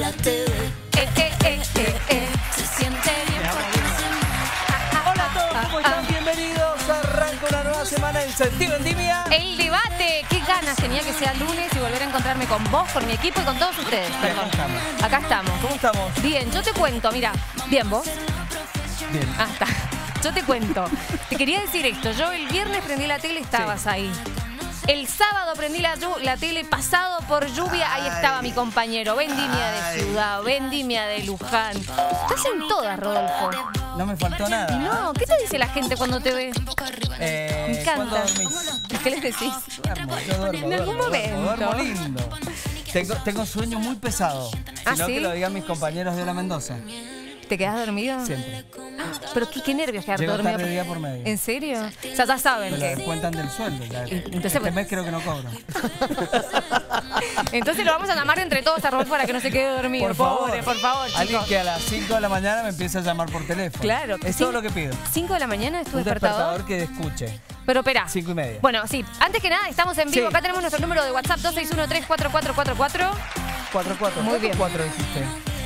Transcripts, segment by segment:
la TV. Se siente bien porque Hola a todos, ¿cómo están? Bienvenidos. Arranca una nueva semana en Sentido Vendimia. El debate. Qué ganas tenía que sea lunes y volver a encontrarme con vos, con mi equipo y con todos ustedes. Perdón. Acá estamos. ¿Cómo estamos? Bien, yo te cuento, mira. Bien, ¿vos? Bien. Ah, está. Yo te cuento. Te quería decir esto. Yo el viernes prendí la tele, estabas ahí. El sábado prendí la tele, pasado por lluvia, ahí estaba mi compañero. Vendimia de Ciudad, Vendimia de Luján. Estás en todas, Rodolfo. No me faltó nada. No, ¿qué te dice la gente cuando te ve? Me encanta. ¿Cuándo dormís? ¿Qué les decís? Duermo, En algún momento. Duermo lindo. Tengo un sueño muy pesado. ¿Ah, Sino sí? que lo digan mis compañeros de la Mendoza. ¿Te quedás dormido? Siempre. Pero qué nervios quedarte Llego dormido. tarde día por medio. ¿En serio? O sea, ya saben Me lo que... descuentan del sueldo. Ya. Entonces, Este mes creo que no cobro. Entonces lo vamos a llamar entre todos a Rodolfo para que no se quede dormido. Por favor. Pobre, por favor, Alguien chicos. que a las 5 de la mañana me empiece a llamar por teléfono. Claro. Es todo lo que pido. 5 de la mañana es tu Un despertador. que escuche. Pero espera. 5:30. Bueno, sí. Antes que nada, estamos en vivo. Sí. Acá tenemos nuestro número de WhatsApp, 261-34444. 4-4. Muy bien. 4 dijiste.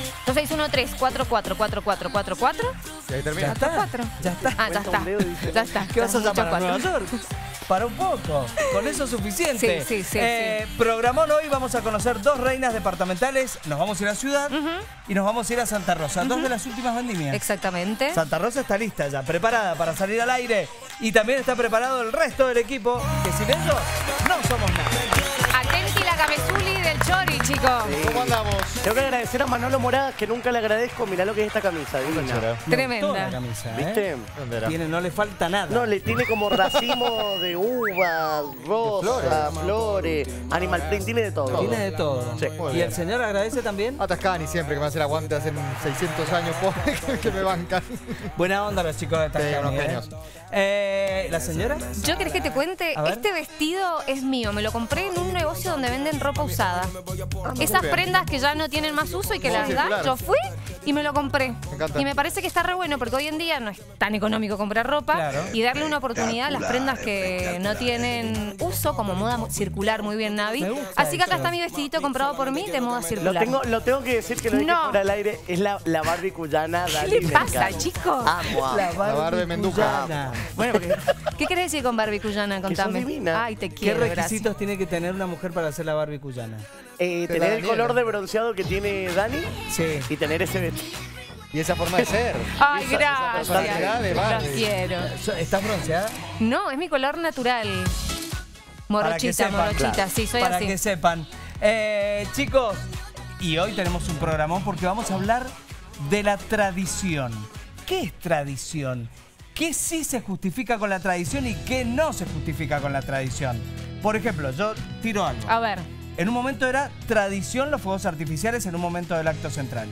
261-3444444. Y ahí termina. Ya está. 4. Ya está. Ah, ya está. Ya está. ¿Qué vas a Mucho llamar a Nueva cuatro. York? Para un poco. Con eso es suficiente. Sí. Programón hoy, vamos a conocer dos reinas departamentales. Nos vamos a ir a Ciudad y nos vamos a ir a Santa Rosa. Dos de las últimas vendimias. Exactamente. Santa Rosa está lista ya, preparada para salir al aire. Y también está preparado el resto del equipo, que sin ellos no somos nada. Atenti la Camezuli del Chori, chicos. ¿Cómo andamos? Tengo que agradecer a Manolo Moradas, que nunca le agradezco. Mirá lo que es esta camisa, divina. Tremenda. Toda la camisa, ¿Viste? ¿Dónde era? No le falta nada. No, le tiene como racimo de uvas, rosas, flores, animal print, tiene de todo. Tiene de todo. Sí. Muy ¿Y bien. el señor agradece también? A Tascani siempre, que me hace el aguante hace 600 años, pobre, que me bancan. Buena onda los chicos de Tascani, unos genios. ¿La señora? ¿Yo querés que te cuente? A ver. Este vestido es mío. Me lo compré en un negocio donde venden ropa usada. Esas bien. prendas que ya no tienen más uso y que Moda las dan, circular. yo fui y me lo compré. Me encanta. Y me parece que está re bueno porque hoy en día no es tan económico comprar ropa Claro. y darle una oportunidad a las prendas que no tienen uso, como moda circular, muy bien, Navi. Me gusta Así que acá eso. está mi vestidito comprado por mí de moda circular. Lo tengo que decir que lo dije No. fuera al aire. Es la Barbie cuyana. ¿Qué Dali, le me pasa, encanta. chico? Amo. Barbie Menduja. cuyana. Bueno, porque ¿Qué querés decir con Barbie Cuyana? Contame. sos divina. Ay, te ¿Qué quiero, requisitos gracias. tiene que tener una mujer para hacer la Barbie cuyana? tener el Daniela. color de bronceado que tiene Dani Sí. y tener ese vestido. Y esa forma de ser. Ay, esa personalidad de gracias. Barbie. Los quiero. ¿Estás bronceada? No, es mi color natural. Para que Morochita, sepan, morochita, claro. sí, soy Para así. que sepan. Chicos, y hoy tenemos un programón porque vamos a hablar de la tradición. ¿Qué es tradición? ¿Qué sí se justifica con la tradición y qué no se justifica con la tradición? Por ejemplo, yo tiro algo. A ver, En un momento era tradición los fuegos artificiales en un momento del acto central.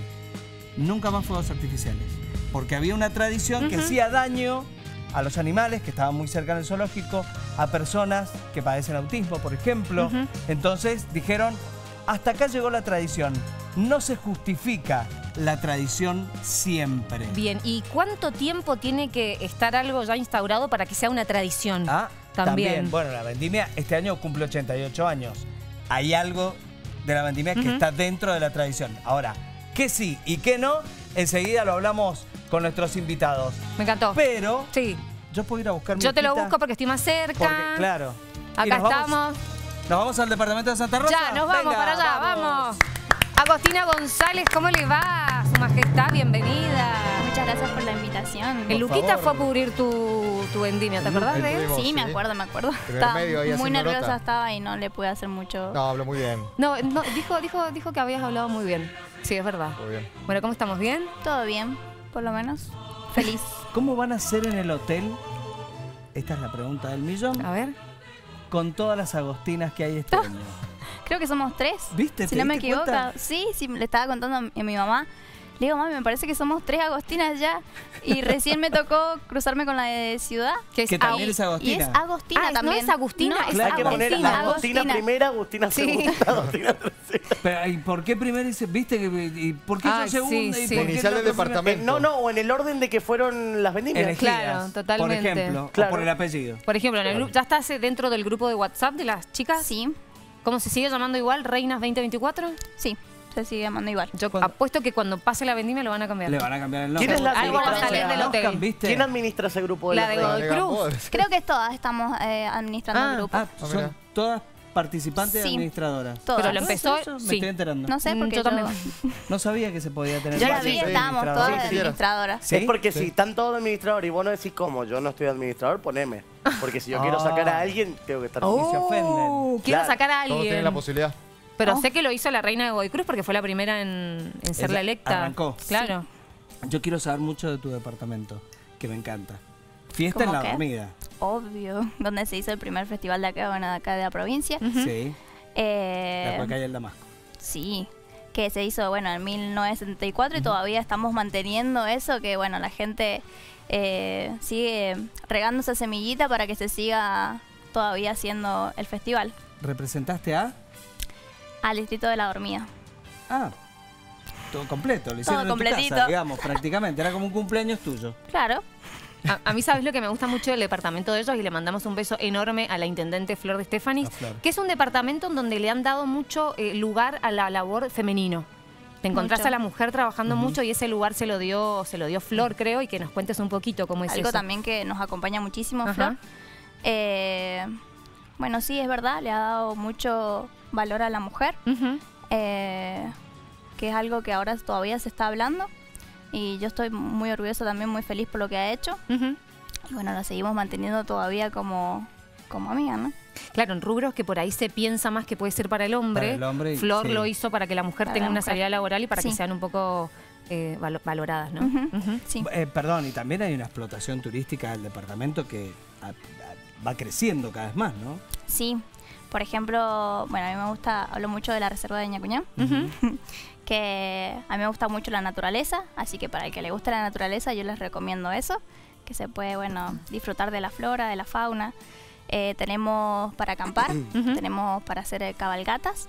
Nunca más fuegos artificiales. Porque había una tradición que hacía daño a los animales que estaban muy cerca del zoológico, a personas que padecen autismo, por ejemplo. Entonces dijeron, hasta acá llegó la tradición. No se justifica la tradición siempre. bien. ¿Y cuánto tiempo tiene que estar algo ya instaurado para que sea una tradición? Ah, También. Bueno, la vendimia este año cumple 88 años. Hay algo de la vendimia que está dentro de la tradición. Ahora, ¿qué sí y qué no? Enseguida lo hablamos con nuestros invitados. Me encantó. Pero Sí. yo puedo ir a buscar mi Yo te lo hojita, busco porque estoy más cerca. porque, claro. Y Acá nos estamos. Vamos, ¿nos vamos al departamento de Santa Rosa? Ya, nos vamos Venga, para allá, vamos. Agostina González, ¿cómo le va? Su majestad, bienvenida. Muchas gracias por la invitación. El Luquita favor. fue a cubrir tu vendimia, ¿te acordás de él? Tuvimos, Sí, me acuerdo. Primer Estaba medio ahí muy haciendo nerviosa nota. estaba y no le pude hacer mucho. No, hablo muy bien. No, dijo que habías hablado muy bien. Sí, es verdad. Muy bien. Bueno, ¿cómo estamos? ¿Bien? Todo bien, por lo menos. Feliz. ¿Cómo van a ser en el hotel? Esta es la pregunta del millón. A ver. Con todas las agostinas que hay este año. Creo que somos 3. ¿Viste? Si ¿Te no me diste equivoco. cuenta? Sí, le estaba contando a mi mamá. Le digo, mami, me parece que somos 3 agostinas ya. Y recién me tocó cruzarme con la de Ciudad. Que Que también es Y Agostina. es Agostina Ah, también. no es Agustina, No, es es Hay que poner Agostina. Agostina primera, Agostina Sí. segunda, Agostina tercera. Pero, ¿y por qué primero dice, viste? ¿Y por qué yo Ay, segunda? sí, ¿Y sí. por qué Inicial el del otro departamento. No, o en el orden de que fueron las vendimias. Elegidas, Claro, totalmente. Por ejemplo, Claro. o por el apellido. Por ejemplo, en el grupo, ¿ya estás dentro del grupo de WhatsApp de las chicas? Sí, ¿Cómo se sigue llamando igual? ¿Reinas 2024? sí. se sigue llamando igual. Yo Cuando- apuesto que cuando pase la vendimia lo van a cambiar. Le van a cambiar el nombre. ¿Quién es la Algo va a administradora? salir del hotel. ¿Viste? ¿Quién administra ese grupo de La de reina? Godoy Cruz. Gamboa. Creo que todas estamos administrando el grupo. Ah, mira. son todas participantes Sí. y administradoras. Todas. Pero lo empezó, Eso me sí. estoy enterando. No sé, porque Yo también. No sabía que se podía tener. Yo la varias vi, estábamos todas administradoras. Sí, sí, administradoras. ¿Sí? Es porque Sí. si están todos administradores y vos no decís cómo, yo no estoy administrador, poneme. Porque si yo quiero sacar a alguien, tengo que estar... se ofenden. Quiero Claro. sacar a Todos tienen alguien. la posibilidad. Pero sé que lo hizo la reina de Godoy Cruz porque fue la primera en ser Ella la electa. arrancó. Claro. Yo quiero saber mucho de tu departamento, que me encanta. Fiesta en ¿Cómo la qué? dormida. Obvio. Donde se hizo el primer festival de acá, bueno, de acá de la provincia. Sí. La cual calle del Damasco. Sí, que se hizo, bueno, en 1974 y todavía estamos manteniendo eso, que bueno, la gente sigue regando esa semillita para que se siga todavía haciendo el festival. ¿Representaste a? Al Distrito de la Dormida. Ah, todo completo. Lo hicieron Todo en tu completito. casa, digamos, prácticamente. Era como un cumpleaños tuyo. Claro. A mí, ¿sabes lo que me gusta mucho del departamento de ellos? Y le mandamos un beso enorme a la intendente Flor de Estefanis, A Flor. que es un departamento en donde le han dado mucho lugar a la labor femenino. Te encontrás Mucho. a la mujer trabajando mucho y ese lugar se lo dio Flor, creo, y que nos cuentes un poquito cómo es Algo eso. también que nos acompaña muchísimo, Ajá. Flor. Bueno, sí, es verdad, le ha dado mucho valor a la mujer, Ujú. que es algo que ahora todavía se está hablando. Y yo estoy muy orgullosa también, muy feliz por lo que ha hecho. Ujú. Y bueno, la seguimos manteniendo todavía como amiga, ¿no? Claro, en rubros que por ahí se piensa más que puede ser para el hombre. Para el hombre, Flor sí. lo hizo para que la mujer Para tenga la una mujer. salida laboral y para que Sí. sean un poco valoradas, ¿no? Ujú. Ujú. Sí. Perdón, y también hay una explotación turística del departamento que va creciendo cada vez más, ¿no? Sí. Por ejemplo, bueno, a mí me gusta, hablo mucho de la reserva de Ñacuñán, que a mí me gusta mucho la naturaleza, así que para el que le guste la naturaleza yo les recomiendo eso, que se puede, bueno, disfrutar de la flora, de la fauna. Tenemos para acampar, tenemos para hacer cabalgatas,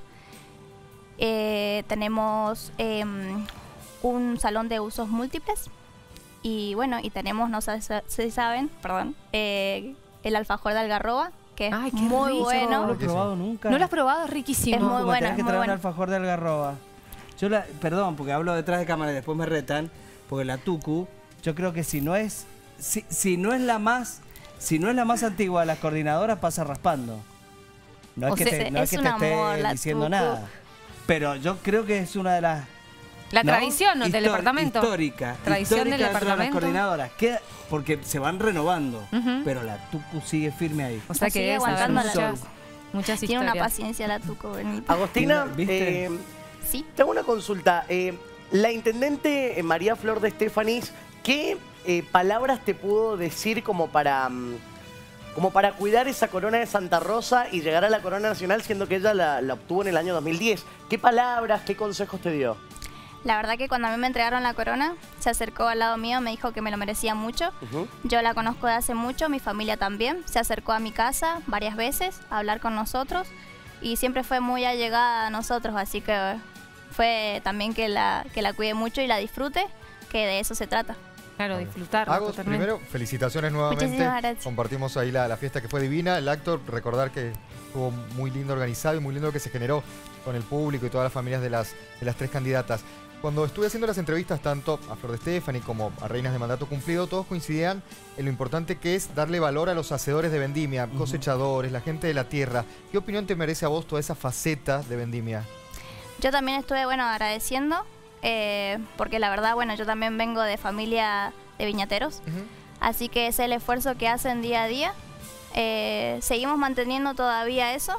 tenemos un salón de usos múltiples y bueno, y tenemos, no sé si saben, perdón, el alfajor de algarroba, que es Ay, qué muy rico. No lo bueno. he probado nunca. ¿No lo has probado? Es riquísimo. Es muy Me bueno, tenés es que muy traer bueno. un alfajor de algarroba. Perdón, porque hablo detrás de cámara y después me retan, porque la tucu, yo creo que si no es la más antigua de las coordinadoras, pasa raspando. No es O que sea, te, no es es que un te amor, esté la diciendo tucu. nada. Pero yo creo que es una de las La ¿no? tradición ¿no? del departamento. Histórica. Tradición histórica del dentro de las departamento. coordinadoras. Porque se van renovando. Ujú. Pero la tucu sigue firme ahí. O sea que Sigue debes saber aguantando la- muchas Tiene una historias. paciencia la tuco, Benito. Agostina, ¿Viste? Sí. te hago una consulta. La intendente María Flor de Estefanis, ¿qué palabras te pudo decir como para cuidar esa corona de Santa Rosa y llegar a la corona nacional, siendo que ella la obtuvo en el año 2010? ¿Qué palabras, qué consejos te dio? La verdad que cuando a mí me entregaron la corona, se acercó al lado mío, me dijo que me lo merecía mucho. Ujú. Yo la conozco de hace mucho, mi familia también. Se acercó a mi casa varias veces a hablar con nosotros y siempre fue muy allegada a nosotros, así que fue también que la cuide mucho y la disfrute, que de eso se trata. Claro, disfrutar. Agos, totalmente. primero, felicitaciones nuevamente. Muchísimas gracias. Compartimos ahí la fiesta que fue divina. El acto, recordar que estuvo muy lindo organizado y muy lindo lo que se generó con el público y todas las familias de las tres candidatas. Cuando estuve haciendo las entrevistas tanto a Flor de Estefani como a Reinas de Mandato Cumplido, todos coincidían en lo importante que es darle valor a los hacedores de vendimia, cosechadores, la gente de la tierra. ¿Qué opinión te merece a vos toda esa faceta de vendimia? Yo también estuve, bueno, agradeciendo, porque la verdad, bueno, yo también vengo de familia de viñateros, así que es el esfuerzo que hacen día a día. Seguimos manteniendo todavía eso,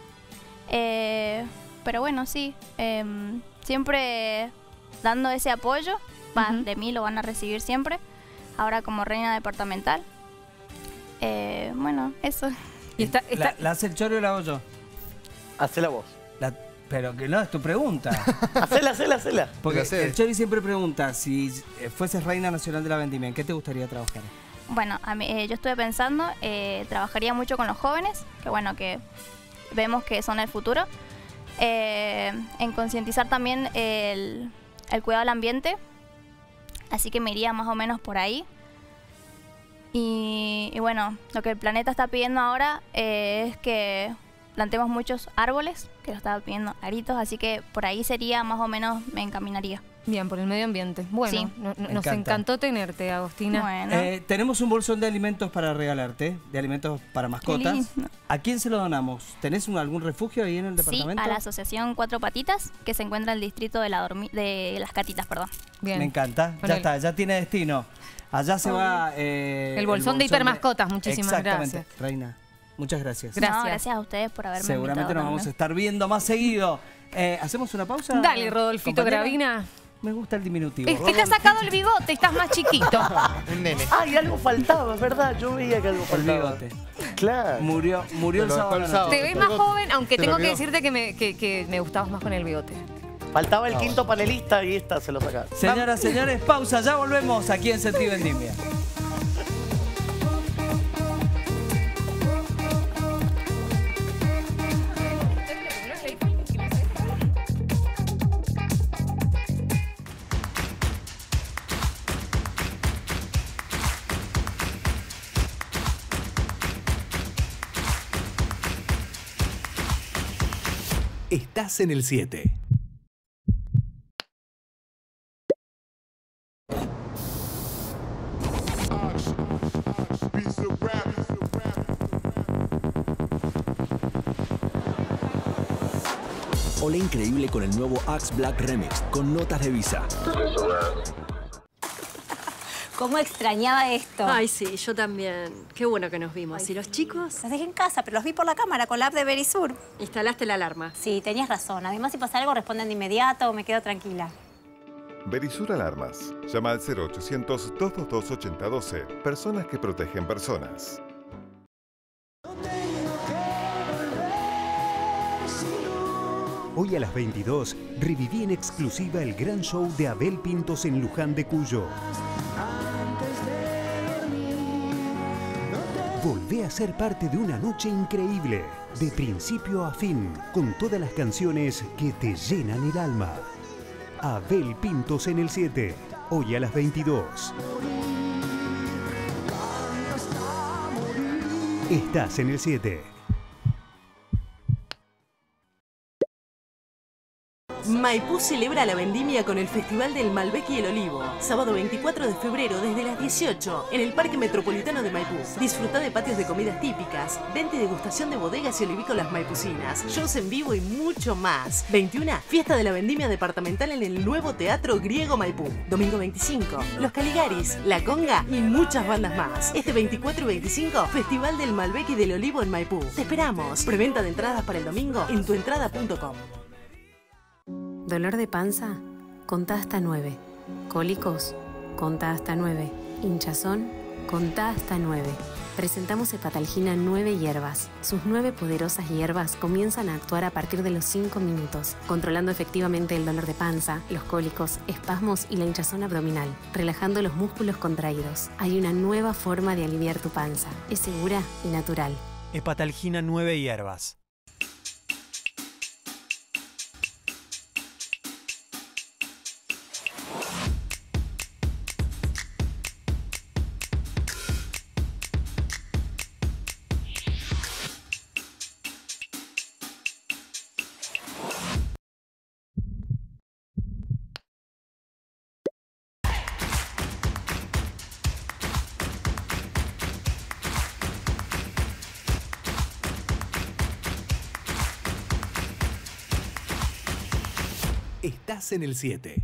pero bueno, sí, siempre dando ese apoyo, de mí lo van a recibir siempre, ahora como reina departamental. Bueno, eso. Y está- ¿La hace el Chori o la hago yo? Hacela vos. Pero que no, es tu pregunta. Hacela. Porque La sé. el Chori siempre pregunta, si fueses reina nacional de la vendimia, ¿en qué te gustaría trabajar? Bueno, a mí, yo estuve pensando, trabajaría mucho con los jóvenes, que bueno, que vemos que son el futuro, en concientizar también el cuidado del ambiente, así que me iría más o menos por ahí. Y bueno, lo que el planeta está pidiendo ahora es que plantemos muchos árboles, que lo estaba pidiendo a gritos, así que por ahí sería más o menos, me encaminaría. Bien, por el medio ambiente. Bueno, Sí. nos encanta. encantó tenerte, Agostina. Bueno, Tenemos un bolsón de alimentos para regalarte, de alimentos para mascotas. lindo. ¿A quién se lo donamos? ¿Tenés algún refugio ahí en el sí, departamento? a la asociación Cuatro Patitas, que se encuentra en el distrito de, de Las Catitas, perdón. Bien. Me encanta, Con ya el- está, ya tiene destino. Allá se va El bolsón de hipermascotas, muchísimas Exactamente, gracias. Reina. Muchas gracias. Gracias. No, gracias a ustedes por haberme Seguramente invitado nos vamos a también. estar viendo más seguido. ¿Hacemos una pausa? Dale, Rodolfito compañera? Gravina. Me gusta el diminutivo. Es que te has sacado el bigote, estás más chiquito. Un nene. Ay, algo faltaba, es verdad. Yo veía que algo El faltaba. bigote. Claro. Murió el Lo dejó sábado. el a la sábado. noche. Te ves más joven, aunque Se me tengo que olvidó. decirte que me gustabas más con el bigote. Faltaba el quinto panelista y esta se lo sacaron. Señoras, señores, pausa. Ya volvemos aquí en Sentí Vendimia. Estás en el 7. Hola increíble con el nuevo Axe Black Remix con notas de Visa. ¿Cómo extrañaba esto? Ay, sí, yo también. Qué bueno que nos vimos. ¿Y los chicos? Los dejé en casa, pero los vi por la cámara con la app de Verisur. Instalaste la alarma. Sí, tenías razón. Además, si pasa algo, responden de inmediato, me quedo tranquila. Verisur Alarmas. Llama al 0800-222-8012. Personas que protegen personas. Hoy a las 22, reviví en exclusiva el gran show de Abel Pintos en Luján de Cuyo. Volvé a ser parte de una noche increíble, de principio a fin, con todas las canciones que te llenan el alma. Abel Pintos en el 7, hoy a las 22. Estás en el 7. Maipú celebra la vendimia con el Festival del Malbec y el Olivo. Sábado 24 de febrero desde las 18 en el Parque Metropolitano de Maipú. Disfruta de patios de comidas típicas, venta y degustación de bodegas y olivícolas maipucinas, shows en vivo y mucho más. 21, fiesta de la vendimia departamental en el nuevo Teatro Griego Maipú. Domingo 25, Los Caligaris, La Conga y muchas bandas más. Este 24 y 25, Festival del Malbec y del Olivo en Maipú. Te esperamos. Preventa de entradas para el domingo en tuentrada.com. Dolor de panza, contá hasta 9. Cólicos, contá hasta 9. Hinchazón, contá hasta 9. Presentamos Hepatalgina 9 hierbas. Sus 9 poderosas hierbas comienzan a actuar a partir de los 5 minutos, controlando efectivamente el dolor de panza, los cólicos, espasmos y la hinchazón abdominal, relajando los músculos contraídos. Hay una nueva forma de aliviar tu panza. Es segura y natural. Hepatalgina 9 hierbas. Estás en el 7.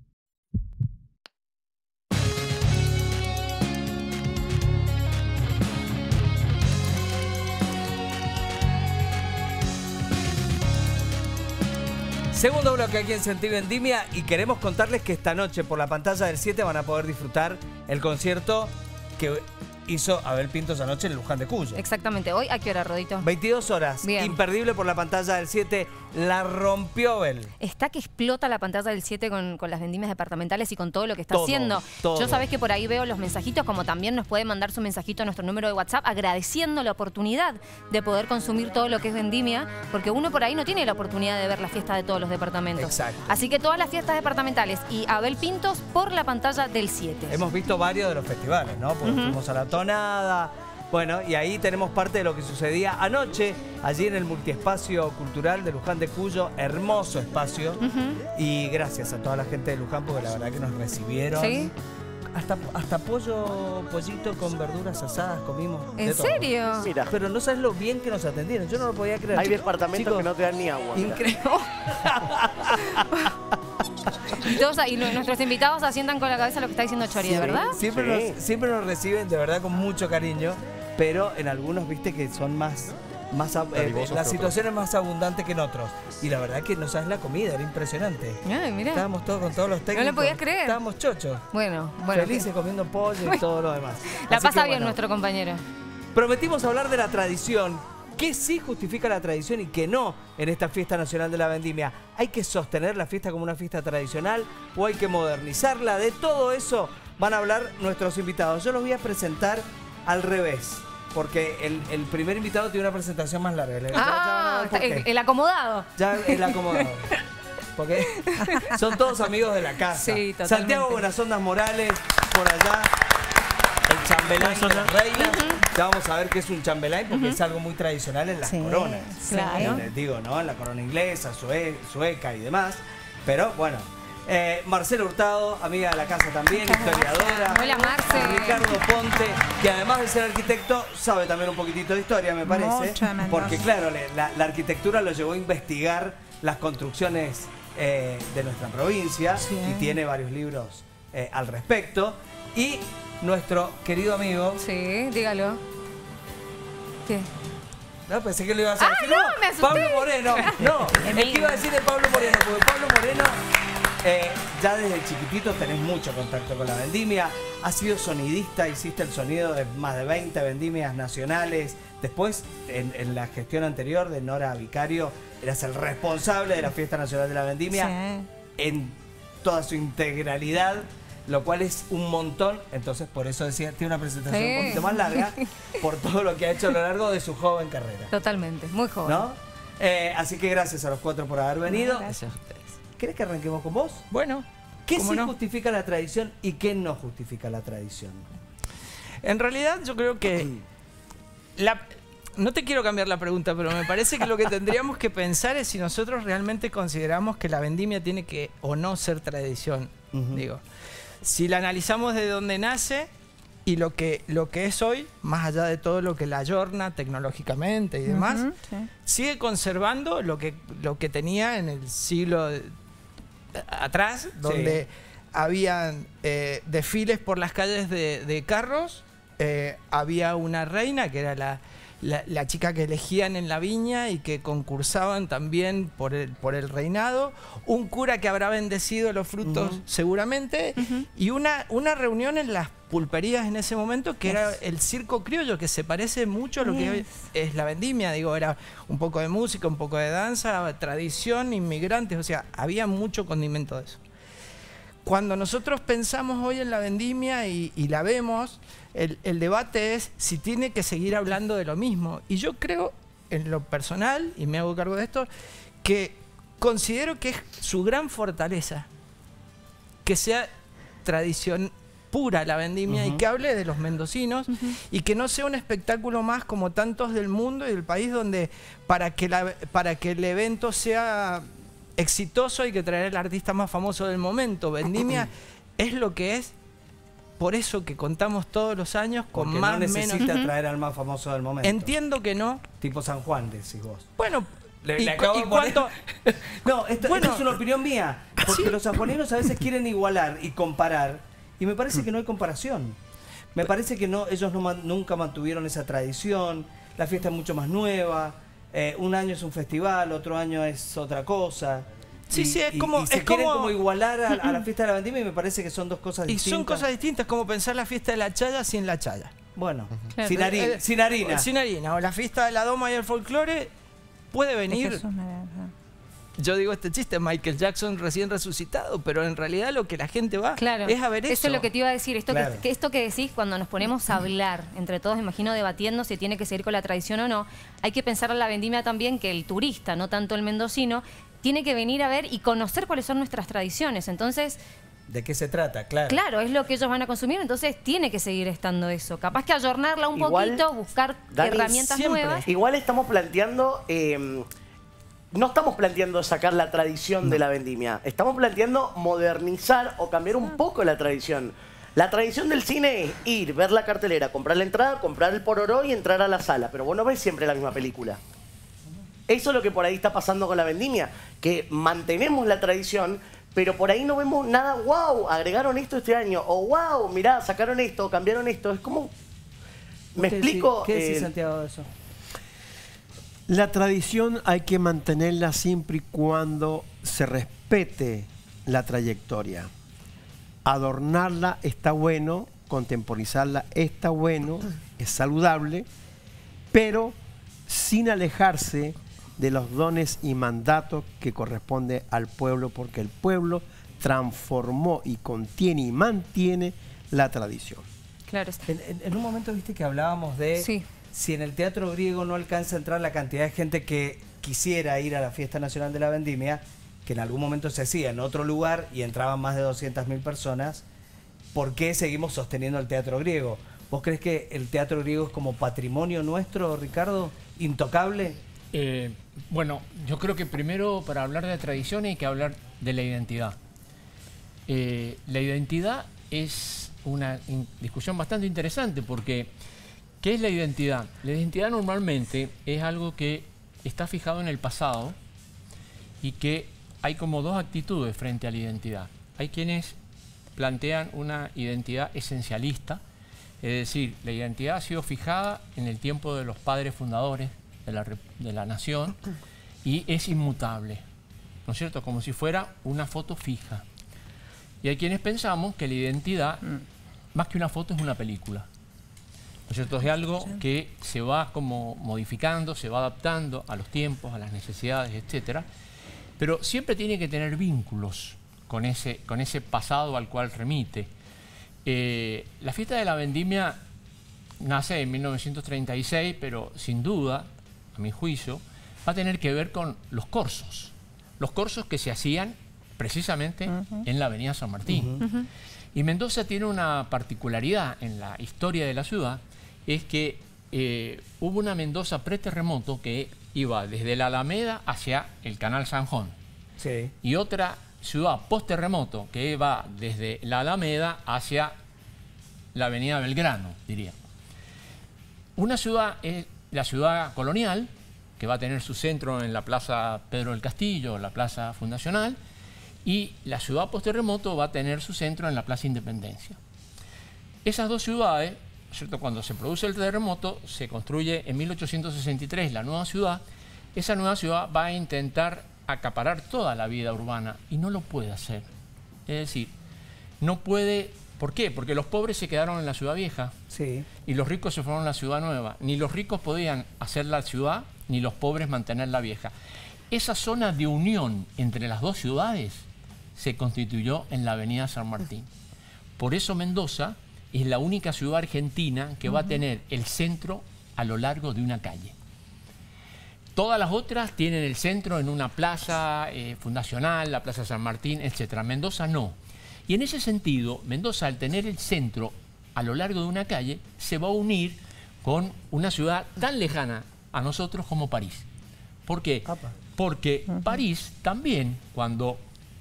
Segundo bloque aquí en Sentí Vendimia y queremos contarles que esta noche por la pantalla del 7 van a poder disfrutar el concierto que hizo Abel Pintos anoche en el Luján de Cuyo. Exactamente. ¿Hoy a qué hora, Rodito? 22 horas. Bien. Imperdible por la pantalla del 7. La rompió Abel. Está que explota la pantalla del 7 con las vendimias departamentales y con todo lo que está Todo, haciendo. todo. Yo sabés que por ahí veo los mensajitos, como también nos puede mandar su mensajito a nuestro número de WhatsApp agradeciendo la oportunidad de poder consumir todo lo que es vendimia, porque uno por ahí no tiene la oportunidad de ver la fiesta de todos los departamentos. Exacto. Así que todas las fiestas departamentales y Abel Pintos por la pantalla del 7. Hemos visto varios de los festivales, ¿no? Porque fuimos a La Tonada, Bueno, y ahí tenemos parte de lo que sucedía anoche, allí en el Multiespacio Cultural de Luján de Cuyo, hermoso espacio. Y gracias a toda la gente de Luján, porque la verdad que nos recibieron. ¿Sí? Hasta pollito con verduras asadas comimos. ¿En serio? Mira. Pero no sabes lo bien que nos atendieron, yo no lo podía creer. Hay departamentos Chicos, que no te dan ni agua. mira. Increíble. Y nuestros invitados asientan con la cabeza lo que está diciendo Chori, ¿de verdad? Siempre nos reciben de verdad con mucho cariño, pero en algunos viste que son más la situación es más abundante que en otros. Y la verdad que no sabes la comida, era impresionante. Ay, mirá. Estábamos todos con todos los técnicos. No lo podías creer. Estábamos chochos. Bueno. Felices comiendo pollo y todo lo demás. La Así pasa que, bien nuestro compañero. Prometimos hablar de la tradición. ¿Qué sí justifica la tradición y qué no en esta fiesta nacional de la vendimia? ¿Hay que sostener la fiesta como una fiesta tradicional o hay que modernizarla? De todo eso van a hablar nuestros invitados. Yo los voy a presentar al revés, porque el primer invitado tiene una presentación más larga. El acomodado. Ya el acomodado. Porque son todos amigos de la casa. Sí, totalmente. Santiago Buenasondas Morales, por allá. El chambelán de las reinas. Ya vamos a ver qué es un chambelán, porque es algo muy tradicional en las coronas. Claro. Digo, ¿no? En la corona inglesa, sueca y demás. Pero bueno. Marcela Hurtado, amiga de la casa también, historiadora. Hola, Marce. Ricardo Ponte, que además de ser arquitecto, sabe también un poquitito de historia, me parece. Porque claro, la arquitectura lo llevó a investigar las construcciones de nuestra provincia y tiene varios libros al respecto. Y nuestro querido amigo... Sí, dígalo. ¿Qué? No, pensé que lo ibas a decir. No, me asusté. Pablo Moreno. No, el que iba a decir de Pablo Moreno, porque Pablo Moreno... ya desde chiquitito tenés mucho contacto con la vendimia, has sido sonidista, hiciste el sonido de más de 20 vendimias nacionales, después en la gestión anterior de Nora Vicario eras el responsable de la Fiesta Nacional de la Vendimia en toda su integralidad, lo cual es un montón, entonces por eso decía, tiene una presentación un poquito más larga, por todo lo que ha hecho a lo largo de su joven carrera. Totalmente, muy joven. ¿No? Así que gracias a los cuatro por haber venido. Gracias a ustedes. ¿Querés que arranquemos con vos? Bueno, ¿qué sí justifica la tradición y qué no justifica la tradición? En realidad yo creo que... No te quiero cambiar la pregunta, pero me parece que lo que tendríamos que pensar es si nosotros realmente consideramos que la vendimia tiene que o no ser tradición. Digo, si la analizamos de dónde nace y lo que es hoy, más allá de todo lo que la ayorna tecnológicamente y demás, sigue conservando lo que tenía en el siglo atrás, donde habían desfiles por las calles de carros, había una reina que era la chica que elegían en la viña y que concursaban también por el reinado, un cura que habrá bendecido los frutos seguramente, y una reunión en las pulperías en ese momento que era el circo criollo, que se parece mucho a lo que hoy es la vendimia. Digo, era un poco de música, un poco de danza, tradición, inmigrantes, o sea, había mucho condimento de eso. Cuando nosotros pensamos hoy en la vendimia y la vemos, el debate es si tiene que seguir hablando de lo mismo. Y yo creo, en lo personal, y me hago cargo de esto, que considero que es su gran fortaleza que sea tradición pura la vendimia y que hable de los mendocinos y que no sea un espectáculo más como tantos del mundo y del país, donde para que el evento sea exitoso hay que traer al artista más famoso del momento. Vendimia es lo que es, por eso que contamos todos los años con porque más no necesita traer al más famoso del momento. Entiendo que no. Tipo San Juan, decís vos. Bueno, le acabo de poner... No, esto es una opinión mía, porque los sanjuaninos a veces quieren igualar y comparar, y me parece que no hay comparación. Me parece que no, ellos nunca mantuvieron esa tradición, la fiesta es mucho más nueva, un año es un festival, otro año es otra cosa. Sí, sí, es como... Y se quieren como igualar a la fiesta de la vendimia, y me parece que son dos cosas distintas. Y son cosas distintas, como pensar la fiesta de la chaya sin la chaya. Bueno, sin harina. Sin harina. O la fiesta de la doma y el folclore puede venir... Yo digo este chiste, Michael Jackson recién resucitado, pero en realidad lo que la gente va es a ver eso. Eso es lo que te iba a decir. Esto que decís, cuando nos ponemos a hablar entre todos, imagino debatiendo si tiene que seguir con la tradición o no, hay que pensar en la vendimia también que el turista, no tanto el mendocino, tiene que venir a ver y conocer cuáles son nuestras tradiciones. Entonces, ¿De qué se trata? Claro. Claro, es lo que ellos van a consumir, entonces tiene que seguir estando eso. Capaz que ayornarla un poquito, buscar Dani, herramientas nuevas. Igual estamos planteando... no estamos planteando sacar la tradición de la vendimia. Estamos planteando modernizar o cambiar un poco la tradición. La tradición del cine es ir, ver la cartelera, comprar la entrada, comprar el pororó y entrar a la sala. Pero vos no ves siempre la misma película. Eso es lo que por ahí está pasando con la vendimia. Que mantenemos la tradición, pero por ahí no vemos nada, wow, agregaron esto este año. O wow, mirá, sacaron esto, cambiaron esto. Es como... ¿Me explico? ¿Qué decís, Santiago, de eso? La tradición hay que mantenerla siempre y cuando se respete la trayectoria. Adornarla está bueno, contemporizarla está bueno, es saludable, pero sin alejarse de los dones y mandatos que corresponde al pueblo, porque el pueblo transformó y contiene y mantiene la tradición. Claro. En un momento viste que hablábamos de si en el teatro griego no alcanza a entrar la cantidad de gente que quisiera ir a la Fiesta Nacional de la Vendimia, que en algún momento se hacía en otro lugar y entraban más de 200.000 personas, ¿por qué seguimos sosteniendo el teatro griego? ¿Vos crees que el teatro griego es como patrimonio nuestro, Ricardo? ¿Intocable? Bueno, yo creo que primero para hablar de tradiciones hay que hablar de la identidad. La identidad es una discusión bastante interesante porque ¿qué es la identidad? La identidad normalmente es algo que está fijado en el pasado y que hay como dos actitudes frente a la identidad. Hay quienes plantean una identidad esencialista, es decir, la identidad ha sido fijada en el tiempo de los padres fundadores de la nación y es inmutable, ¿no es cierto? Como si fuera una foto fija. Y hay quienes pensamos que la identidad, más que una foto, es una película. ¿No es cierto? Es algo que se va como modificando, se va adaptando a los tiempos, a las necesidades, etcétera. Pero siempre tiene que tener vínculos con ese pasado al cual remite. La fiesta de la vendimia nace en 1936, pero sin duda, a mi juicio, va a tener que ver con los corsos. Los corsos que se hacían precisamente en la avenida San Martín. Y Mendoza tiene una particularidad en la historia de la ciudad, es que hubo una Mendoza preterremoto que iba desde la Alameda hacia el Canal Sanjón. Sí. Y otra ciudad post-terremoto que va desde la Alameda hacia la avenida Belgrano, diría. Una ciudad es la ciudad colonial, que va a tener su centro en la Plaza Pedro del Castillo, la Plaza Fundacional, y la ciudad post-terremoto va a tener su centro en la Plaza Independencia. Esas dos ciudades, ¿cierto? Cuando se produce el terremoto, se construye en 1863 la nueva ciudad. Esa nueva ciudad va a intentar acaparar toda la vida urbana y no lo puede hacer. Es decir, no puede... ¿Por qué? Porque los pobres se quedaron en la ciudad vieja y los ricos se fueron a la ciudad nueva. Ni los ricos podían hacer la ciudad, ni los pobres mantener la vieja. Esa zona de unión entre las dos ciudades se constituyó en la avenida San Martín. Por eso Mendoza es la única ciudad argentina que va a tener el centro a lo largo de una calle. Todas las otras tienen el centro en una plaza fundacional, la Plaza San Martín, etc. Mendoza no. Y en ese sentido, Mendoza, al tener el centro a lo largo de una calle, se va a unir con una ciudad tan lejana a nosotros como París. ¿Por qué? Porque París también, cuando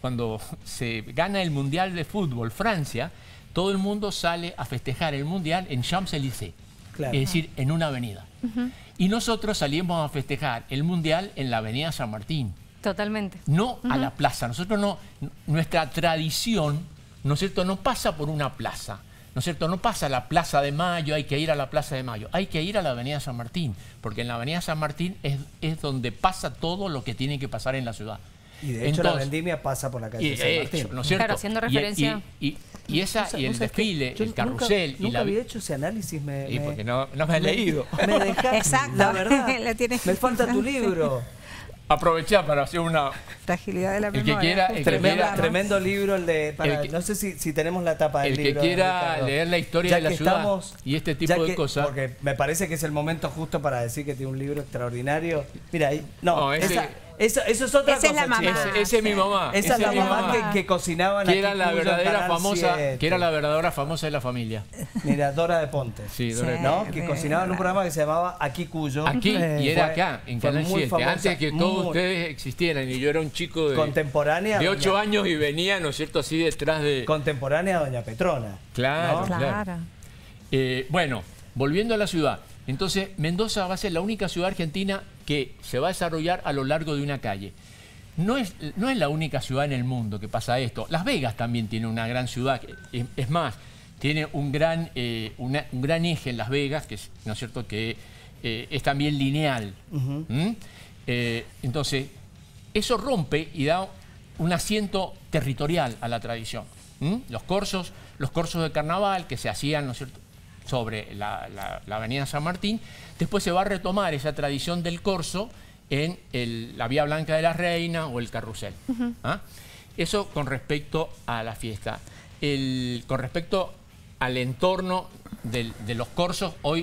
se gana el Mundial de Fútbol, Francia, todo el mundo sale a festejar el Mundial en Champs-Élysées, es decir, en una avenida. Y nosotros salimos a festejar el Mundial en la avenida San Martín. Totalmente. No a la plaza. Nosotros no, nuestra tradición, ¿no es cierto?, no pasa por una plaza. ¿No es cierto? No pasa a la Plaza de Mayo, hay que ir a la Plaza de Mayo. Hay que ir a la Avenida San Martín, porque en la Avenida San Martín es donde pasa todo lo que tiene que pasar en la ciudad. Y de hecho la vendimia pasa por la calle San Martín. ¿No es cierto? Claro, haciendo referencia. Y el desfile, el carrusel. Nunca había hecho ese análisis. Porque no me has leído. Me dejaste. Exacto. La verdad. Me falta tu libro. Aprovechar para hacer una... Fragilidad de la memoria. El que quiera, tremendo libro el de... no sé si tenemos la tapa del libro. El que quiera leer la historia de la ciudad y este tipo de cosas. Porque me parece que es el momento justo para decir que tiene un libro extraordinario. Mira, ahí... Eso es otra Esa cosa, es la mamá. chicos. Ese es mi mamá. Esa es la mamá que cocinaban que aquí era la Cuyo en verdadera Canal famosa, 7. que era la verdadera famosa de la familia. Mira, Dora de Ponte. Sí, Dora de ¿no? Ponte. Que cocinaba en un programa que se llamaba Aquí Cuyo. Aquí, y era Fue- acá, en fue Canal muy 7, famosa, antes que todos ustedes existieran. Y yo era un chico de contemporánea. de 8 doña- años y venía, ¿no es cierto?, así detrás de... Contemporánea a Doña Petrona. Claro, ¿no? claro. Bueno, volviendo a la ciudad. Entonces, Mendoza va a ser la única ciudad argentina que se va a desarrollar a lo largo de una calle. No es la única ciudad en el mundo que pasa esto. Las Vegas también tiene una gran ciudad. Es más, tiene un gran eje en Las Vegas, que es, ¿no es cierto?, que es también lineal. Entonces, eso rompe y da un asiento territorial a la tradición. Los corsos de carnaval que se hacían, ¿no es cierto?, sobre la avenida San Martín, después se va a retomar esa tradición del corso en la Vía Blanca de la Reina o el carrusel. ¿Ah? Eso con respecto a la fiesta. Con respecto al entorno de los corsos, hoy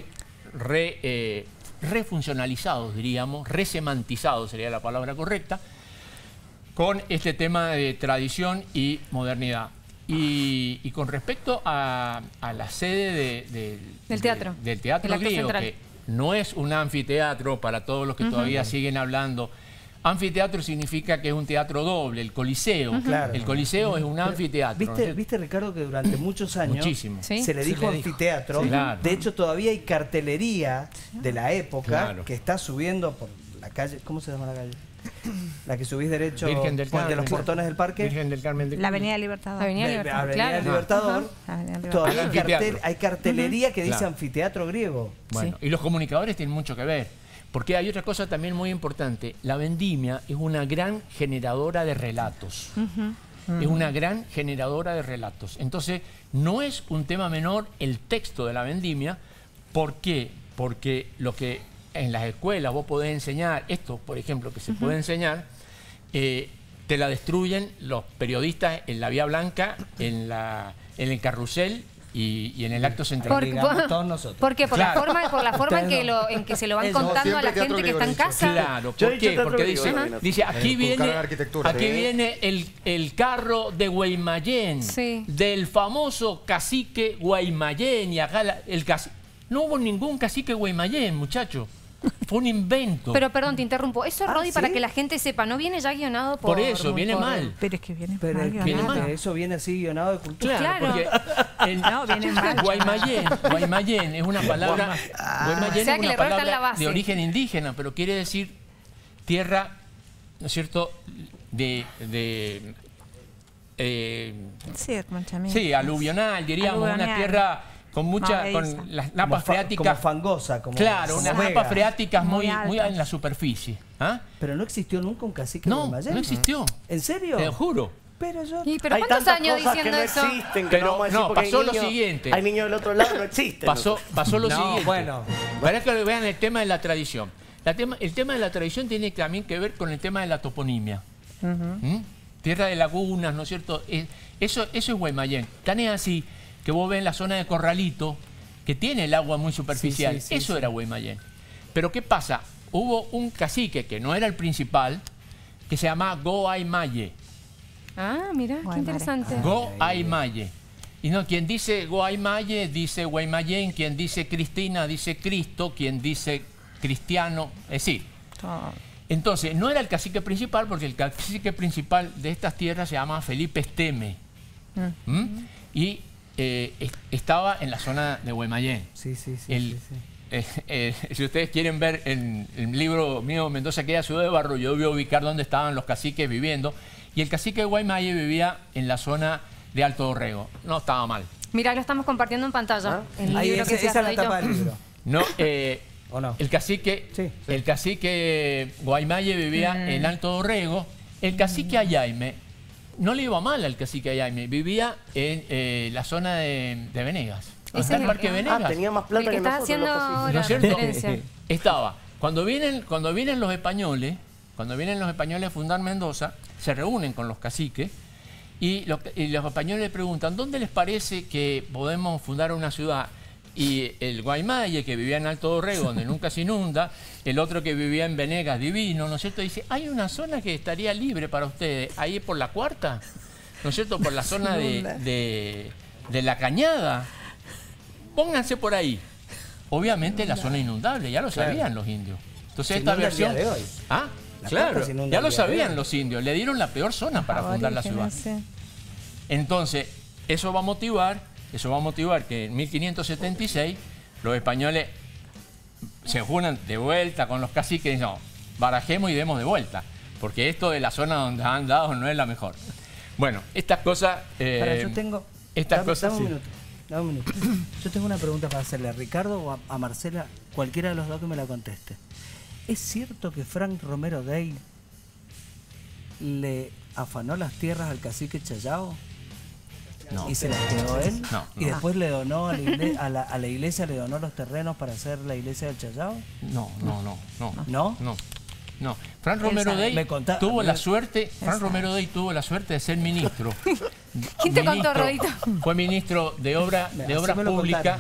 refuncionalizados, diríamos, resemantizados sería la palabra correcta, con este tema de tradición y modernidad. Y con respecto a la sede del teatro, del teatro el acto griego, central, que no es un anfiteatro para todos los que todavía siguen hablando. Anfiteatro significa que es un teatro doble, el Coliseo. Claro. El Coliseo es un anfiteatro. ¿Viste, Ricardo, que durante muchos años Muchísimo. se le dijo anfiteatro? Sí. Claro. De hecho, todavía hay cartelería de la época Claro. que está subiendo por la calle. ¿Cómo se llama la calle? La que subís derecho Virgen del Carmen, de los portones del parque. Virgen del Carmen de La Avenida Libertador. Avenida Libertador, Avenida claro. Libertador. Ajá. Avenida Libertador. Todavía hay, Anfiteatro. hay cartelería que dice Claro. anfiteatro griego. Bueno, y los comunicadores tienen mucho que ver, porque hay otra cosa también muy importante. La vendimia es una gran generadora de relatos. Es una gran generadora de relatos. Entonces, no es un tema menor el texto de la vendimia. ¿Por qué? Porque lo que en las escuelas vos podés enseñar, esto, por ejemplo, que se puede enseñar, te la destruyen los periodistas en la Vía Blanca, en el carrusel y en el acto central. Todos nosotros. ¿Por qué? Por Claro. la forma en que se lo van Eso. contando a la gente que está en casa. Claro, Yo he ¿por dicho qué? teatro Porque griego, dice aquí buscar viene, en arquitectura. aquí Sí. viene el carro de Guaymallén, Sí. del famoso cacique Guaymallén. Y acá no hubo ningún cacique Guaymallén, muchacho. Fue un invento. Pero perdón, te interrumpo. Eso, Rodi, ¿sí? para que la gente sepa, no viene ya guionado por... Por eso, viene mal. Pero es que viene Pero mal es que guionado. eso viene así guionado de cultura. Claro, Claro. porque No, viene mal. Guaymallén es una palabra, Guaymallén O sea, es que el una error está en la palabra base. de origen indígena, pero quiere decir tierra, ¿no es cierto?, Sí, manchamiento. sí, aluvional, diríamos, una Aluvional. tierra con mucha, Movediza. con las napas Como freáticas, fangosa. Como, claro, como unas vega. napas freáticas Muy muy altas. en la superficie. ¿Ah? Pero no existió nunca un cacique No, Guaymallén. no existió. ¿En serio? Te lo juro. Pero yo... ¿Pero Hay cuántos tantas años cosas que diciendo no eso? existen, que Pero no vamos a decir no, porque hay pasó lo niños- siguiente. Hay niños del otro lado, no existen. Pasó lo No, siguiente. bueno. Para que vean el tema de la tradición. El tema de la tradición tiene también que ver con el tema de la toponimia. Tierra de lagunas, ¿no es cierto? Eso es Guaymallén. Tan es así que vos ves la zona de Corralito, que tiene el agua muy superficial. Sí, Eso era Guaymallén. Pero ¿qué pasa? Hubo un cacique que no era el principal, que se llamaba Goaymaye. Ah, mira, qué interesante. Goaymaye. Y no, quien dice Goaymaye dice Guaymallén, quien dice Cristina dice Cristo, quien dice cristiano, sí. Entonces, no era el cacique principal, porque el cacique principal de estas tierras se llama Felipe Esteme. Y estaba en la zona de Guaymallén. Sí. Si ustedes quieren ver en el libro mío, Mendoza, aquella ciudad de barro, yo voy a ubicar dónde estaban los caciques viviendo. Y el cacique de Guaymallé vivía en la zona de Alto Dorrego. No estaba mal. Mira, lo estamos compartiendo en pantalla. El Ahí, libro que esa es la Rodito. tapa del libro. No, ¿O no? el cacique Guaymallé vivía en Alto Dorrego. El cacique Ayaime, no le iba mal al cacique Ayaime, vivía en la zona de Venegas. Ese Está es el el Parque que- Venegas. Ah, tenía más El plata que que estás nosotros, haciendo los caciques. ahora ¿No es cierto? referencia. Estaba. Cuando vienen los españoles a fundar Mendoza, se reúnen con los caciques y los españoles le preguntan, ¿dónde les parece que podemos fundar una ciudad? y el Guaymallé, que vivía en Alto Dorrego, donde nunca se inunda, el otro que vivía en Venegas Divino, ¿no es cierto? Dice, hay una zona que estaría libre para ustedes, ahí por la Cuarta, ¿no es cierto? Por la zona de La Cañada. Pónganse por ahí. Obviamente la zona inundable, ya lo sabían los indios. Entonces esta versión... De hoy. Ah, La claro, Cuarta se inunda ya el lo día de sabían hoy. los indios, le dieron la peor zona para fundar la ciudad. Entonces, eso va a motivar que en 1576 los españoles se unan de vuelta con los caciques y dicen, no, barajemos y demos de vuelta, porque esto de la zona donde han dado no es la mejor. Bueno, estas cosas... Yo tengo... Estas cosas dame un sí. minuto. Dame un minuto. Yo tengo una pregunta para hacerle a Ricardo o a Marcela, cualquiera de los dos que me la conteste. ¿Es cierto que Frank Romero Day le afanó las tierras al cacique Chayao? No. ¿Y se las quedó él? No. ¿Y después le donó a la iglesia, le donó los terrenos para hacer la iglesia del Chayao? No. ¿No? No. Frank Romero Day tuvo la suerte, de ser ministro. ¿Quién te contó, Rodito? Fue ministro de Obras Públicas,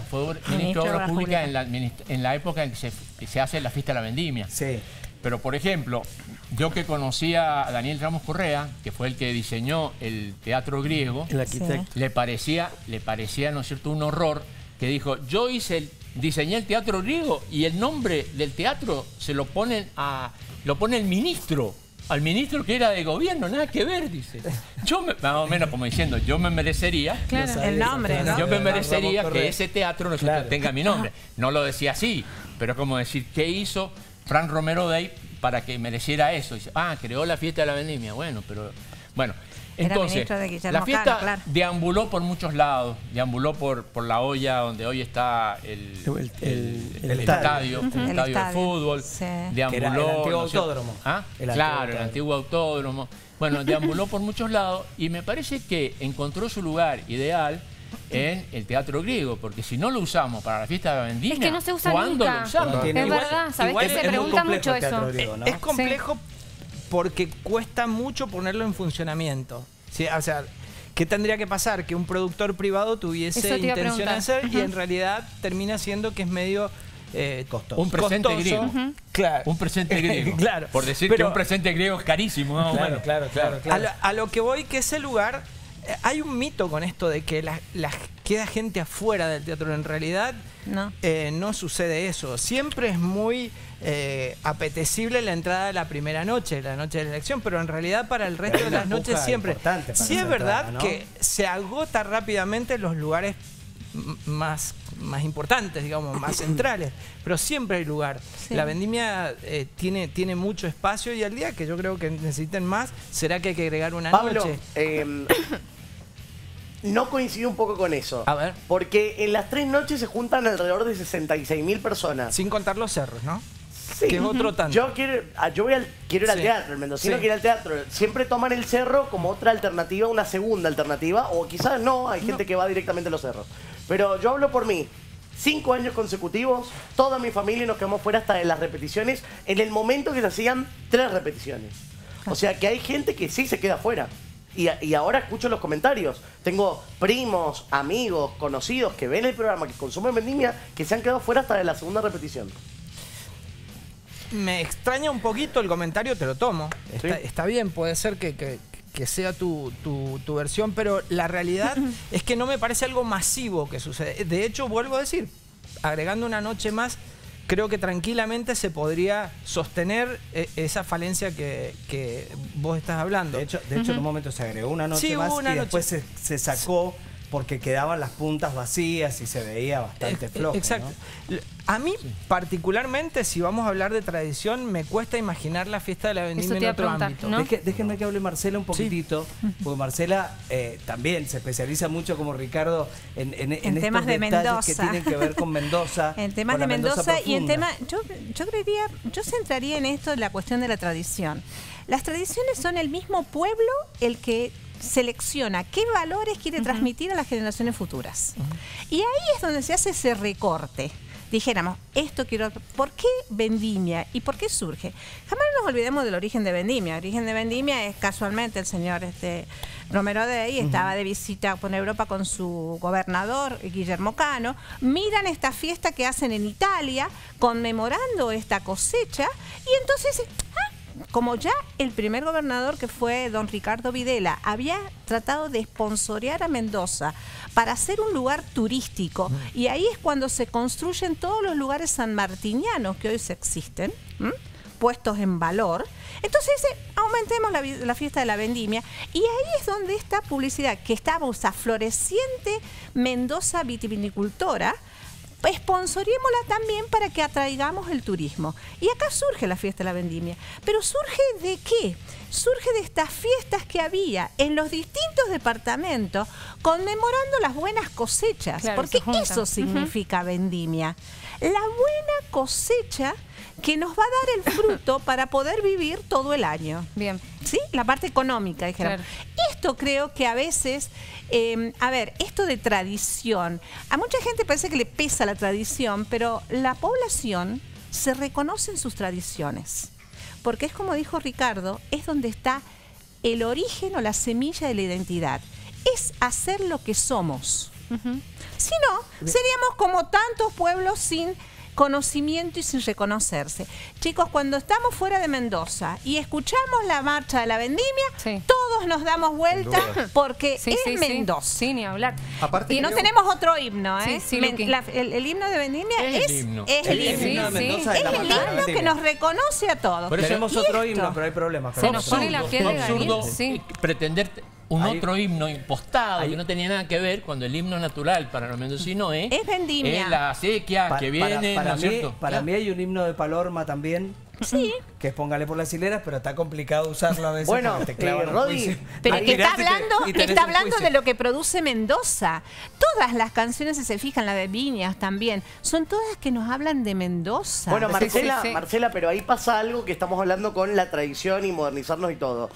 en la época en que se hace la fiesta de la vendimia. Sí. Pero, por ejemplo, yo que conocía a Daniel Ramos Correa, que fue el que diseñó el teatro griego, el arquitecto, le parecía, ¿no es cierto?, un horror, que dijo, yo diseñé el teatro griego y el nombre del teatro se lo pone el ministro, al ministro que era de gobierno, nada que ver, dice. Yo más o menos como diciendo, yo me merecería, el nombre, ¿no? Yo me merecería que ese teatro no tenga mi nombre. No lo decía así, pero como decir, ¿qué hizo Frank Romero Day para que mereciera eso? Dice, creó la fiesta de la vendimia. Bueno, entonces, la fiesta deambuló por muchos lados, deambuló por la olla donde hoy está el estadio de fútbol, deambuló... el antiguo autódromo. El antiguo autódromo. Bueno, deambuló por muchos lados y me parece que encontró su lugar ideal en el teatro griego, porque si no lo usamos para la fiesta de la vendimia, es que no se usa ¿cuándo nunca. lo usamos? Es verdad, ¿sabés que se pregunta mucho eso? Es complejo porque cuesta mucho ponerlo en funcionamiento. Sí, o sea, ¿qué tendría que pasar? Que un productor privado tuviese intención de hacer y en realidad termina siendo que es medio costoso. Un presente griego. Claro. Un presente griego. Claro. Por decir que un presente griego es carísimo. ¿No? Claro. A lo que voy, que ese lugar... hay un mito con esto de que queda gente afuera del teatro. En realidad no sucede eso. Siempre es muy apetecible la entrada de la primera noche, la noche de la elección, pero en realidad para el resto de las noches siempre. Sí es verdad, ¿no?, que se agota rápidamente los lugares más importantes, digamos, más centrales, pero siempre hay lugar. Sí. La vendimia tiene mucho espacio y al día que yo creo que necesiten más, será que hay que agregar una noche. No coincido un poco con eso. A ver. Porque en las 3 noches se juntan alrededor de 66.000 personas. Sin contar los cerros, ¿no? Sí. Que es otro tanto. Yo quiero ir al teatro, el mendocino quiere ir al teatro. Siempre toman el cerro como otra alternativa, una segunda alternativa, o quizás no, hay gente que va directamente a los cerros. Pero yo hablo por mí. 5 años consecutivos, toda mi familia nos quedamos fuera hasta de las repeticiones, en el momento que se hacían 3 repeticiones. O sea que hay gente que sí se queda fuera. Y ahora escucho los comentarios. Tengo primos, amigos, conocidos que ven el programa, que consumen vendimia, que se han quedado fuera hasta de la segunda repetición. Me extraña un poquito el comentario, te lo tomo. Está bien, puede ser que sea tu versión, pero la realidad es que no me parece algo masivo que sucede. De hecho, vuelvo a decir, agregando una noche más, creo que tranquilamente se podría sostener esa falencia que vos estás hablando. De hecho, en un momento se agregó una noche más y después se sacó porque quedaban las puntas vacías y se veía bastante flojo. Exacto. ¿No? A mí, particularmente, si vamos a hablar de tradición, me cuesta imaginar la fiesta de la vendimia en otro ámbito. ¿No? Déjenme que hable Marcela un poquitito, porque Marcela también se especializa mucho, como Ricardo, en temas de Mendoza, que tienen que ver con Mendoza. En temas de Mendoza y en temas... Yo centraría en esto la cuestión de la tradición. Las tradiciones son el mismo pueblo el que selecciona qué valores quiere transmitir a las generaciones futuras. Y ahí es donde se hace ese recorte. dijéramos, esto quiero... ¿Por qué Vendimia? ¿Y por qué surge? Jamás nos olvidemos del origen de Vendimia. El origen de Vendimia es casualmente el señor Romero Dey, estaba de visita por Europa con su gobernador, Guillermo Cano. Miran esta fiesta que hacen en Italia, conmemorando esta cosecha, y entonces... como ya el primer gobernador, que fue don Ricardo Videla, había tratado de sponsorear a Mendoza para hacer un lugar turístico, y ahí es cuando se construyen todos los lugares sanmartinianos que hoy se existen, puestos en valor. Entonces aumentemos la fiesta de la vendimia, y ahí es donde esta publicidad, que estamos a floreciente Mendoza vitivinicultora, sponsorémosla también para que atraigamos el turismo. Y acá surge la fiesta de la vendimia. ¿Pero surge de qué? Surge de estas fiestas que había en los distintos departamentos conmemorando las buenas cosechas, claro, porque eso significa vendimia. La buena cosecha que nos va a dar el fruto para poder vivir todo el año. Bien. ¿Sí? La parte económica, dijera. Claro. Esto creo que a veces, esto de tradición, a mucha gente parece que le pesa la tradición, pero la población se reconoce en sus tradiciones. Porque es como dijo Ricardo, es donde está el origen o la semilla de la identidad. Es hacer lo que somos. Si no, seríamos como tantos pueblos sin conocimiento y sin reconocerse. Chicos, cuando estamos fuera de Mendoza y escuchamos la marcha de la vendimia, todos nos damos vuelta porque es Mendoza. Sí, ni hablar. Aparte, y no tenemos otro himno, ¿eh? El himno de vendimia es el himno de Mendoza, es el himno que nos reconoce a todos. Pero tenemos otro himno, pero hay problemas. Se nos pone la piel de absurdo pretender un otro himno impostado que no tenía nada que ver, cuando el himno natural para los mendocinos es vendimia. Es la sequía que viene, ¿no es cierto? Para mí hay un himno de Palorma también. Sí. Que es Póngale por las hileras, pero está complicado usarlo a veces. Bueno, te clavan Rodi, pero que está hablando de lo que produce Mendoza. Todas las canciones, si se fijan, la de Viñas también, son todas que nos hablan de Mendoza. Bueno, Marcela, pero ahí pasa algo que estamos hablando con la tradición y modernizarnos y todo.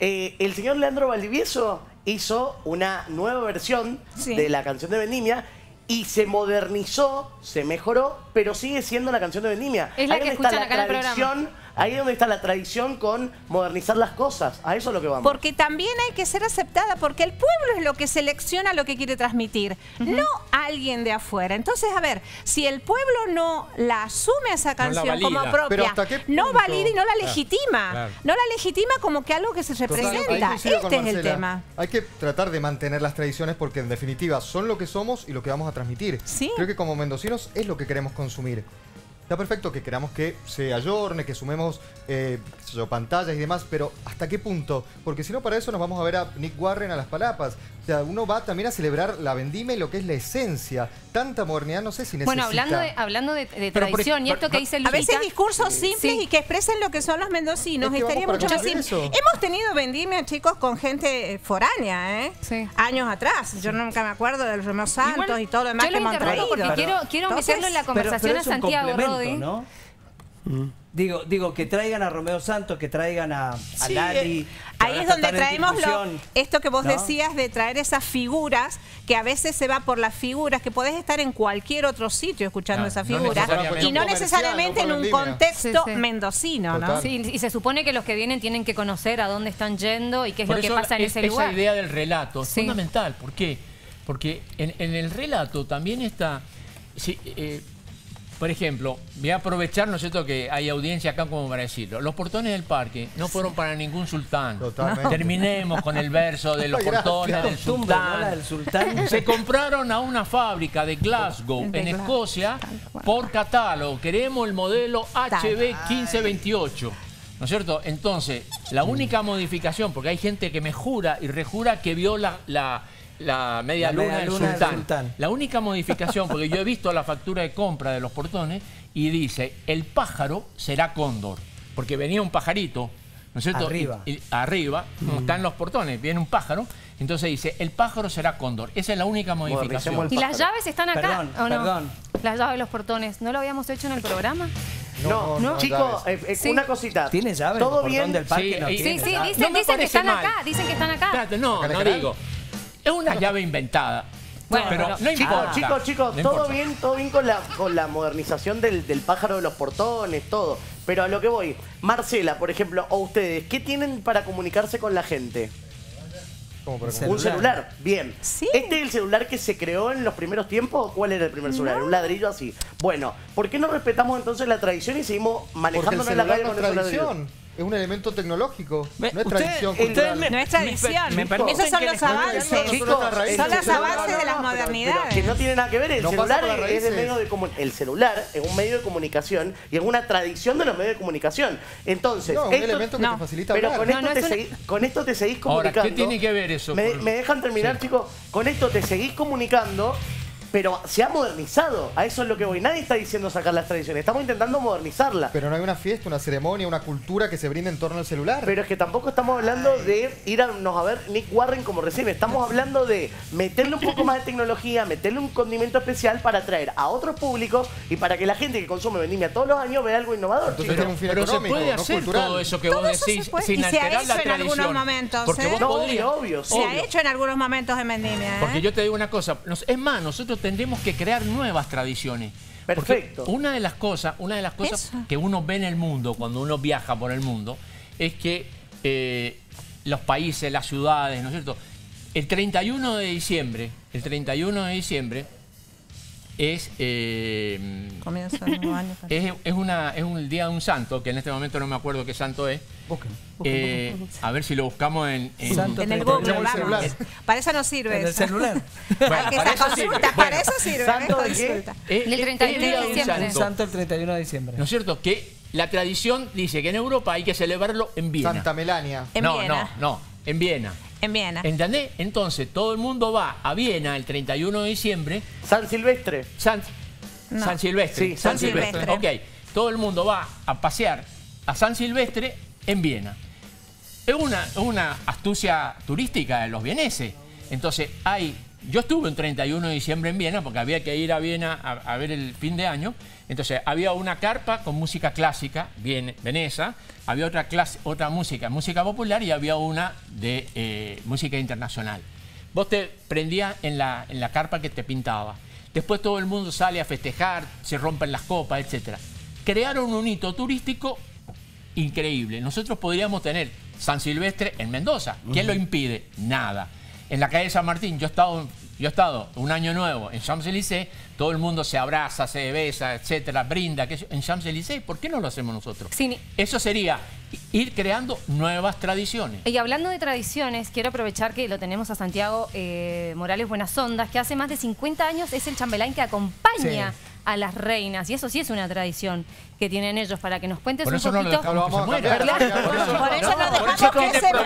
El señor Leandro Valdivieso hizo una nueva versión de la canción de Vendimia y se modernizó, se mejoró, pero sigue siendo la canción de Vendimia. Es la que escuchan acá en el programa. Ahí es donde está la tradición con modernizar las cosas. A eso es lo que vamos. Porque también hay que ser aceptada, porque el pueblo es lo que selecciona lo que quiere transmitir, no alguien de afuera. Entonces, a ver, si el pueblo no la asume esa canción como propia, no valida y no la legitima. No la legitima como que algo que se representa. Este es el tema. Hay que tratar de mantener las tradiciones porque en definitiva son lo que somos y lo que vamos a transmitir. Creo que como mendocinos es lo que queremos consumir. Está perfecto que queramos que se ayorne, que sumemos pantallas y demás, pero ¿hasta qué punto? Porque si no, para eso nos vamos a ver a Nick Warren a las palapas. O sea, uno va también a celebrar la vendimia y lo que es la esencia. Tanta modernidad, no sé si necesita. Bueno, hablando de tradición y esto que dice Lupita. A veces discursos simples y que expresen lo que son los mendocinos. Estaría mucho más simple. Hemos tenido vendimia, chicos, con gente foránea, años atrás. Yo nunca me acuerdo del Romeo Santos y todo lo demás que hemos traído. Porque quiero meterlo en la conversación a Santiago, Rodi. ¿No? Digo, que traigan a Romeo Santos, que traigan a Lali. Ahí es donde traemos esto que vos decías de traer esas figuras, que a veces se va por las figuras, que podés estar en cualquier otro sitio escuchando esas figuras, y no necesariamente en un contexto mendocino, ¿no? Sí, y se supone que los que vienen tienen que conocer a dónde están yendo y qué es lo que pasa en ese lugar. Esa idea del relato es fundamental. ¿Por qué? Porque en el relato también está... por ejemplo, voy a aprovechar, ¿no es cierto?, que hay audiencia acá como para decirlo. Los portones del parque no fueron para ningún sultán. Totalmente. Terminemos con el verso de los portones del sultán. Se compraron a una fábrica de Glasgow, en Escocia, por catálogo. Queremos el modelo HB 1528. ¿No es cierto? Entonces, la única modificación, porque hay gente que me jura y rejura que vio la media luna del sultán. La única modificación, porque yo he visto la factura de compra de los portones y dice, el pájaro será cóndor, porque venía un pajarito, ¿no es cierto? Arriba, como están los portones, viene un pájaro, entonces dice, el pájaro será cóndor. Esa es la única modificación. ¿Y las llaves están acá o no? Perdón. Las llaves de los portones, ¿no lo habíamos hecho en el programa? No, chicos, una cosita. ¿Tiene llaves? ¿Todo bien del parque? Sí, dicen que están acá. Dicen que están acá. Espérate, no digo. Es una llave inventada. Bueno, pero no importa. Chicos, No todo importa. bien con la modernización del pájaro de los portones, todo. Pero a lo que voy, Marcela, por ejemplo, o ustedes, ¿qué tienen para comunicarse con la gente? Un celular, bien. Sí. ¿Este es el celular que se creó en los primeros tiempos o cuál era el primer celular? No. Un ladrillo así. Bueno, ¿por qué no respetamos entonces la tradición y seguimos Porque el manejándonos en la celular calle no con es el ladrillo? tradición. Es un elemento tecnológico. Ve, No es ustedes- tradición ustedes cultural. No es tradición. me permiten Esos son que los les- avances. Chicos, Son los avances de las modernidades. Que no tiene nada que ver, el No pasa celular por las es raíces. de medio de el celular es un medio de comunicación y es una tradición de los medios de comunicación. Entonces, No, un elemento que te facilita pero hablar. con esto te seguís Ahora, comunicando. ¿qué tiene que ver eso? ¿Me dejan terminar, Sí. chicos? Con esto te seguís comunicando, pero se ha modernizado. A eso es lo que voy. Nadie está diciendo sacar las tradiciones. Estamos intentando modernizarla. Pero no hay una fiesta, una ceremonia, una cultura que se brinda en torno al celular. Pero es que tampoco estamos hablando de irnos a ver Nick Warren como recién. Estamos hablando de meterle un poco más de tecnología, meterle un condimento especial para atraer a otros públicos y para que la gente que consume vendimia todos los años vea algo innovador. Entonces chicos. tiene un fin Pero se económico, puede no hacer cultural. todo eso que Todo vos eso decís se puede. sin Y se ha alterar la hecho en algunos tradición. momentos, Porque ¿eh? vos No, podrías... obvio, Se ha hecho en algunos momentos en vendimia. Porque yo te digo una cosa, es más, nosotros tendremos que crear nuevas tradiciones. Perfecto. Porque una de las cosas Eso. que uno ve en el mundo, cuando uno viaja por el mundo, es que los países, las ciudades, ¿no es cierto? El 31 de diciembre es... Comienza el nuevo año. es un día de un santo, que en este momento no me acuerdo qué santo es. A ver si lo buscamos en En el Google, vamos. Para eso no sirve. En el eso. celular. Bueno, Hay que para esa eso sirve. consulta, Bueno. para eso sirve. ¿Santo de es qué? consulta. El 31 de diciembre. Santo el 31 de diciembre. ¿No es cierto? Que la tradición dice que en Europa hay que celebrarlo en Viena. Santa Melania. En Viena. No, en Viena. En Viena. ¿Entendés? Entonces todo el mundo va a Viena el 31 de diciembre. San Silvestre. San Silvestre. Sí, San Silvestre. Ok. Todo el mundo va a pasear a San Silvestre en Viena. Es una astucia turística de los vieneses. Entonces yo estuve un 31 de diciembre en Viena porque había que ir a Viena a ver el fin de año. Entonces había una carpa con música clásica, vienesa, había otra música popular y había una de música internacional. Vos te prendías en la carpa que te pintaba. Después todo el mundo sale a festejar, se rompen las copas, etc. Crearon un hito turístico increíble. Nosotros podríamos tener San Silvestre en Mendoza. ¿Quién lo impide? Nada. En la calle de San Martín, yo he estado un año nuevo en Champs-Élysées, todo el mundo se abraza, se besa, etcétera, brinda. En Champs-Élysées, ¿por qué no lo hacemos nosotros? Sí. Eso sería ir creando nuevas tradiciones. Y hablando de tradiciones, quiero aprovechar que lo tenemos a Santiago Morales Buenas Ondas, que hace más de 50 años es el chambelán que acompaña a las reinas. Y eso sí es una tradición que tienen ellos, para que nos cuentes Por un eso poquito. no lo dejamos que se muera. Por eso no dejamos que se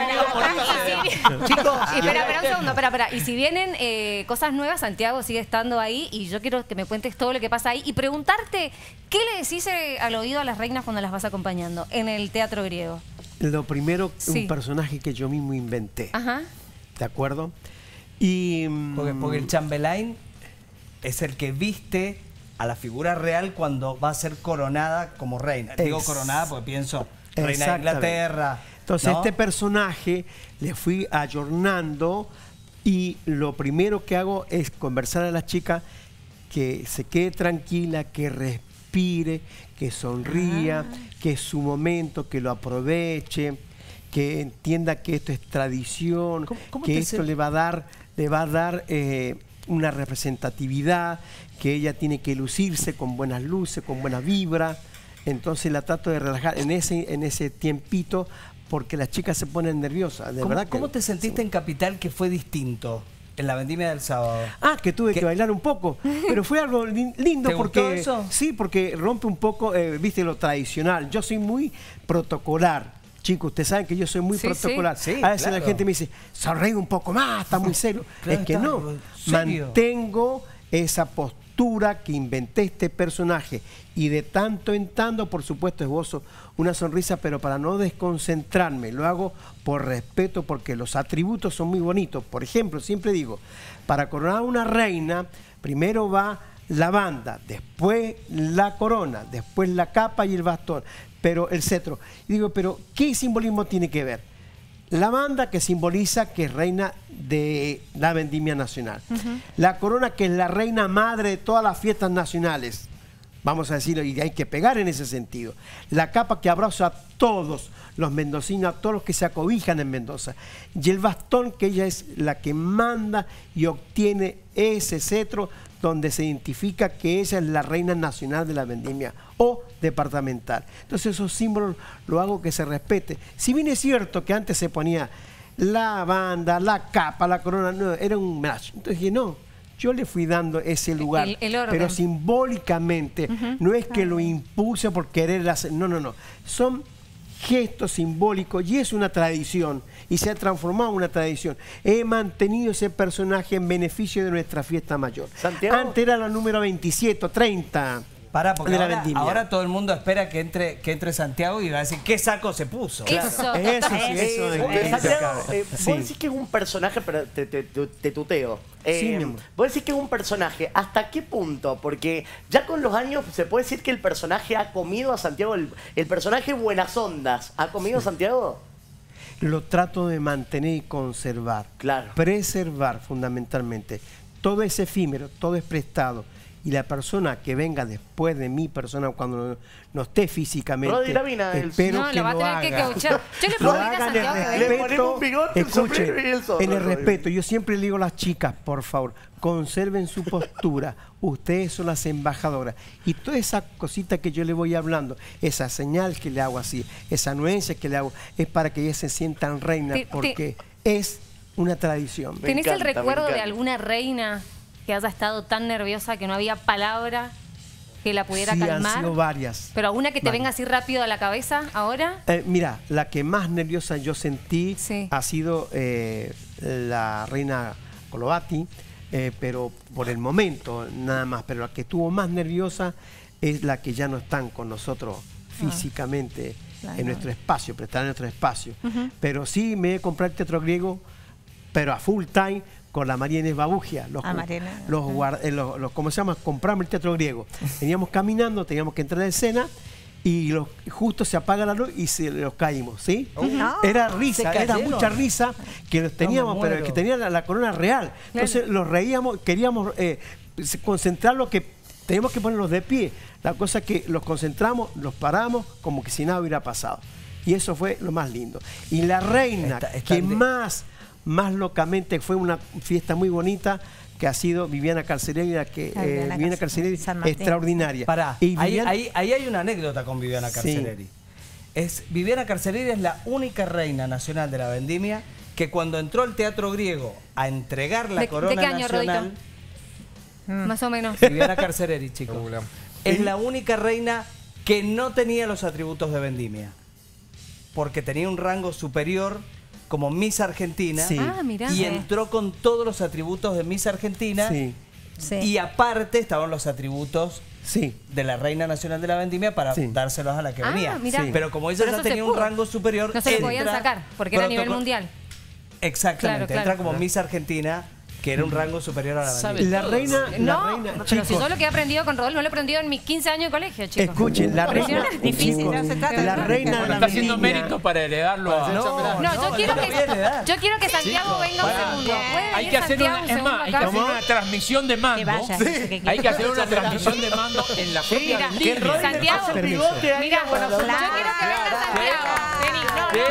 muera. Chicos, Espera un segundo, espera. Y si vienen cosas nuevas, Santiago sigue estando ahí y yo quiero que me cuentes todo lo que pasa ahí y preguntarte, ¿qué le decís al oído a las reinas cuando las vas acompañando en el teatro griego? Lo primero, Sí. un personaje que yo mismo inventé. Ajá. ¿De acuerdo? Y Porque el chambelán es el que viste a la figura real cuando va a ser coronada como reina. Digo coronada porque pienso reina de Exactamente. Inglaterra. Entonces ¿no? este personaje le fui ayornando y lo primero que hago es conversar a la chica que se quede tranquila, que respire, que sonría, que es su momento, que lo aproveche, que entienda que esto es tradición, ¿Cómo que te esto se- le va a dar una representatividad, que ella tiene que lucirse con buenas luces, con buena vibra. Entonces la trato de relajar en ese tiempito porque las chicas se ponen nerviosas, de verdad. ¿Cómo te sentiste en Capital que fue distinto en la vendimia del sábado? Ah, que tuve que bailar un poco, pero fue algo lindo ¿Te porque gustó eso? sí, porque rompe un poco, viste, lo tradicional. Yo soy muy protocolar. Chicos, ustedes saben que yo soy muy Sí, protocolar. sí, a veces claro. la gente me dice, sonríe un poco más, está muy serio. Claro, es que está no, serio. mantengo esa postura que inventé este personaje y de tanto en tanto, por supuesto, esbozo una sonrisa, pero para no desconcentrarme, lo hago por respeto porque los atributos son muy bonitos. Por ejemplo, siempre digo, para coronar a una reina, primero va la banda, después la corona, después la capa y el bastón, pero el cetro. Y digo, pero ¿qué simbolismo tiene que ver? La banda, que simboliza que es reina de la vendimia nacional. La corona, que es la reina madre de todas las fiestas nacionales. Vamos a decirlo, y hay que pegar en ese sentido. La capa, que abraza a todos los mendocinos, a todos los que se acobijan en Mendoza. Y el bastón, que ella es la que manda y obtiene ese cetro, donde se identifica que ella es la reina nacional de la vendimia o departamental. Entonces esos símbolos lo hago que se respete. Si bien es cierto que antes se ponía la banda, la capa, la corona, no, era un match. Entonces dije, no, yo le fui dando ese lugar, el orden. pero simbólicamente, no es que lo impuse por querer hacer, no, no, no. Son gestos simbólicos y es una tradición y se ha transformado en una tradición. He mantenido ese personaje en beneficio de nuestra fiesta mayor. Santiago. Antes era la número 27 o 30. Pará, porque de la ahora, vendimia. ahora todo el mundo espera que entre Santiago y va a decir, ¿qué saco se puso? Eso. Eso sí, eso es. Santiago, Sí. vos decís que es un personaje, pero te tuteo. Sí, mi amor. Vos decís que es un personaje, ¿hasta qué punto? Porque ya con los años se puede decir que el personaje ha comido a Santiago, el personaje Buenas Ondas, ¿ha comido a Santiago? Lo trato de mantener y conservar. Claro. Preservar fundamentalmente. Todo es efímero, todo es prestado. Y la persona que venga después de mi persona, cuando no esté físicamente, Rodri Lavina, espero No, que lo va a lo tener que haga. coachar. Yo le Lo puedo pedir a hagan en Santiago que Le ponemos un bigote, un Escuchen, sombrero y el zorro, en el Rodri. respeto. Yo siempre le digo a las chicas, por favor, conserven su postura. Ustedes son las embajadoras. Y toda esa cosita que yo le voy hablando, esa señal que le hago así, esa anuencia que le hago, es para que ellas se sientan reinas, porque es una tradición. ¿Tenés el recuerdo de encanta. alguna reina que haya estado tan nerviosa que no había palabra que la pudiera Sí, calmar? han sido varias. ¿Pero alguna que te Varias. venga así rápido a la cabeza ahora? Mira, la que más nerviosa yo sentí Sí. ha sido la reina Colovati, pero por el momento nada más. Pero la que estuvo más nerviosa es la que ya no están con nosotros físicamente en nuestro espacio, prestar en nuestro espacio. Pero sí me he comprado el teatro griego, pero a full time, con la María Inés Babugia, ¿cómo se llama? Compramos el teatro griego. Veníamos caminando, teníamos que entrar en escena y justo se apaga la luz y los caímos, ¿sí? Era risa, era mucha risa que los teníamos, pero el que tenía la corona real. Entonces los reíamos, queríamos concentrarlo, que teníamos que ponerlos de pie. La cosa es que los concentramos, los paramos, como que si nada hubiera pasado. Y eso fue lo más lindo. Y la reina que más locamente, fue una fiesta muy bonita, que ha sido Viviana Carceleri, Viviana Carceleri, extraordinaria. Pará, y ahí hay una anécdota con Viviana Carceleri. Viviana Carceleri es la única reina nacional de la vendimia que cuando entró al teatro griego a entregar la corona ¿de qué año, nacional... Más o menos. Viviana Carceleri, chicos. Es la única reina que no tenía los atributos de vendimia, porque tenía un rango superior como Miss Argentina, mirá. y entró con todos los atributos de Miss Argentina, Sí. y aparte estaban los atributos de la Reina Nacional de la Vendimia para dárselos a la que venía. Mirá. Pero como ella Pero ya eso se tenía un pudo. rango superior, No se lo podían sacar, porque era a nivel mundial. Exactamente, Claro, entra claro. como Miss Argentina, que era un rango superior a la Vendimia. La reina, Pero chicos, si yo lo que he aprendido con Rodolfo, no lo he aprendido en mis 15 años de colegio, chicos. escuchen, la reina, Impresionante. Difícil, no se trata de la eso. reina de Bueno, la está haciendo vendimia. mérito para heredarlo a... No, yo quiero que Santiago venga un segundo. ¿Puede Hay venir que hacer Santiago una, un es segundo más, hay que acá? hacer una transmisión de mando. Que vaya, eso que quiero. Hay que hacer una transmisión de mando en la propia Mira, vendimia. Santiago, Permiso. mira, yo quiero que venga Santiago. Vení,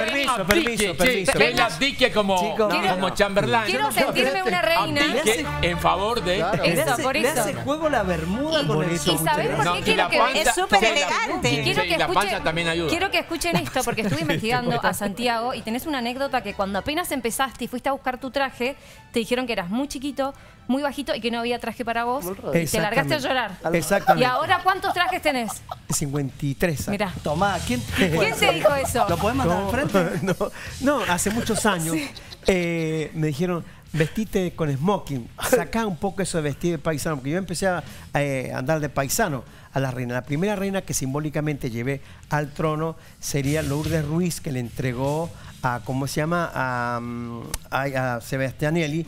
Permiso. Que él abdique como Chamberlain. Quiero sentirme una reina. Abdique en favor de... Eso, por Le eso. hace juego la bermuda con el ¿Y sabés por No, qué y quiero la que panza- Es súper sí, la- elegante. sí, Quiero sí, que y la escuchen, panza también ayuda. quiero que escuchen esto, porque estuve investigando a Santiago y tenés una anécdota que cuando apenas empezaste y fuiste a buscar tu traje, te dijeron que eras muy chiquito, muy bajito y que no había traje para vos y te largaste a llorar. Exactamente. ¿Y ahora cuántos trajes tenés? 53 años. Mirá. Tomá, ¿quién te dijo eso? ¿Lo podemos dar al frente? No, hace muchos años me dijeron, vestite con smoking, sacá un poco eso de vestir de paisano, porque yo empecé a andar de paisano a la reina. La primera reina que simbólicamente llevé al trono sería Lourdes Ruiz, que le entregó a, ¿cómo se llama? A Sebastianelli,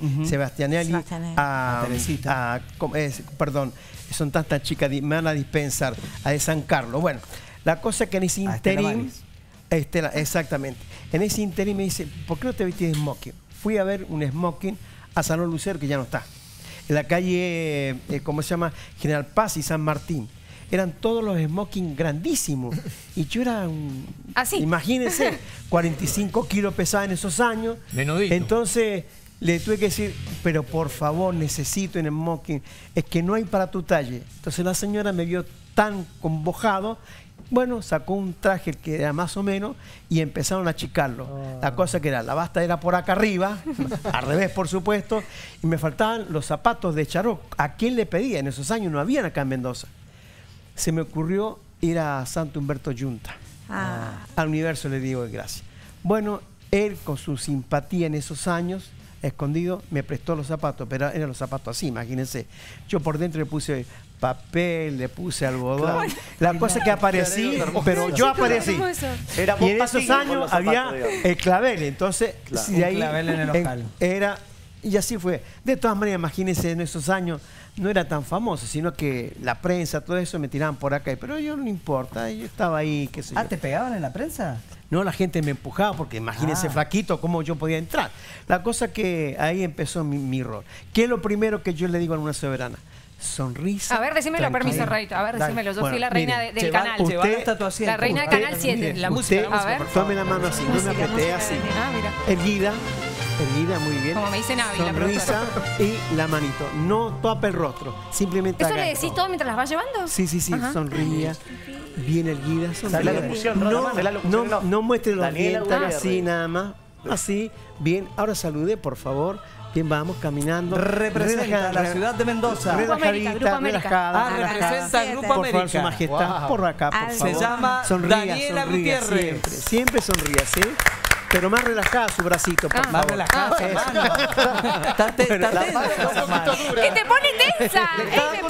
a Teresita. perdón, son tantas chicas, me van a dispensar, a de San Carlos. Bueno, la cosa es que en ese interín Estela, exactamente. En ese interín me dice, ¿por qué no te vestís de smoking? Fui a ver un smoking a Salón Lucero, que ya no está. En la calle, ¿cómo se llama? General Paz y San Martín. Eran todos los smoking grandísimos. Y yo era un... ¿Así? Imagínense, 45 kilos pesaba en esos años. Menudito. Entonces le tuve que decir, pero por favor, necesito un smoking. Es que no hay para tu talle. Entonces la señora me vio tan convojado. Bueno, sacó un traje que era más o menos y empezaron a achicarlo. La cosa que era, la basta era por acá arriba, al revés por supuesto, y me faltaban los zapatos de charol. ¿A quién le pedía? En esos años no habían acá en Mendoza. Se me ocurrió ir a Santo Humberto Yunta. Al universo le digo gracias. Bueno, él con su simpatía en esos años, escondido, me prestó los zapatos, pero eran los zapatos así, imagínense. Yo por dentro le puse papel, le puse algodón. La cosa es que aparecí, pero yo aparecí. Y en esos años había el clavel, entonces de ahí clavel en el ojal. era, y así fue. De todas maneras, imagínense, en esos años no era tan famoso, sino que la prensa, todo eso me tiraban por acá, pero yo no importa, yo estaba ahí, qué sé yo. ¿te pegaban en la prensa? No, la gente me empujaba porque imagínense flaquito cómo yo podía entrar. La cosa que ahí empezó mi rol. ¿Qué es lo primero que yo le digo a una soberana? Sonrisa. A ver, decímelo, permiso, Rayito. A ver, decímelo. Yo fui la reina del canal. La reina del canal 7. Mire, La usted, música. A ver. tome la mano así, no me apreté así. Erguida, muy bien. Como me dice Navi, la sonrisa y la manito. No tope el rostro, simplemente ¿Eso haga le decís esto. todo mientras las vas llevando? Sí, sonría. Bien erguida, sonría. La locución, No muestre los Daniela dientes Gutiérrez. así nada más. Así, bien. Ahora salude, por favor. Bien, vamos caminando. Representa la ciudad de Mendoza. Relajadita, relajada. Representa al Grupo Por favor, su América. majestad, por acá, por favor. Se llama Sonría, Daniela sonría, Gutiérrez. siempre sonría, ¿sí? Pero más relajada su bracito, por favor. Más relajada su mano. Está tensa. ¡Que te pone tensa! ¡Me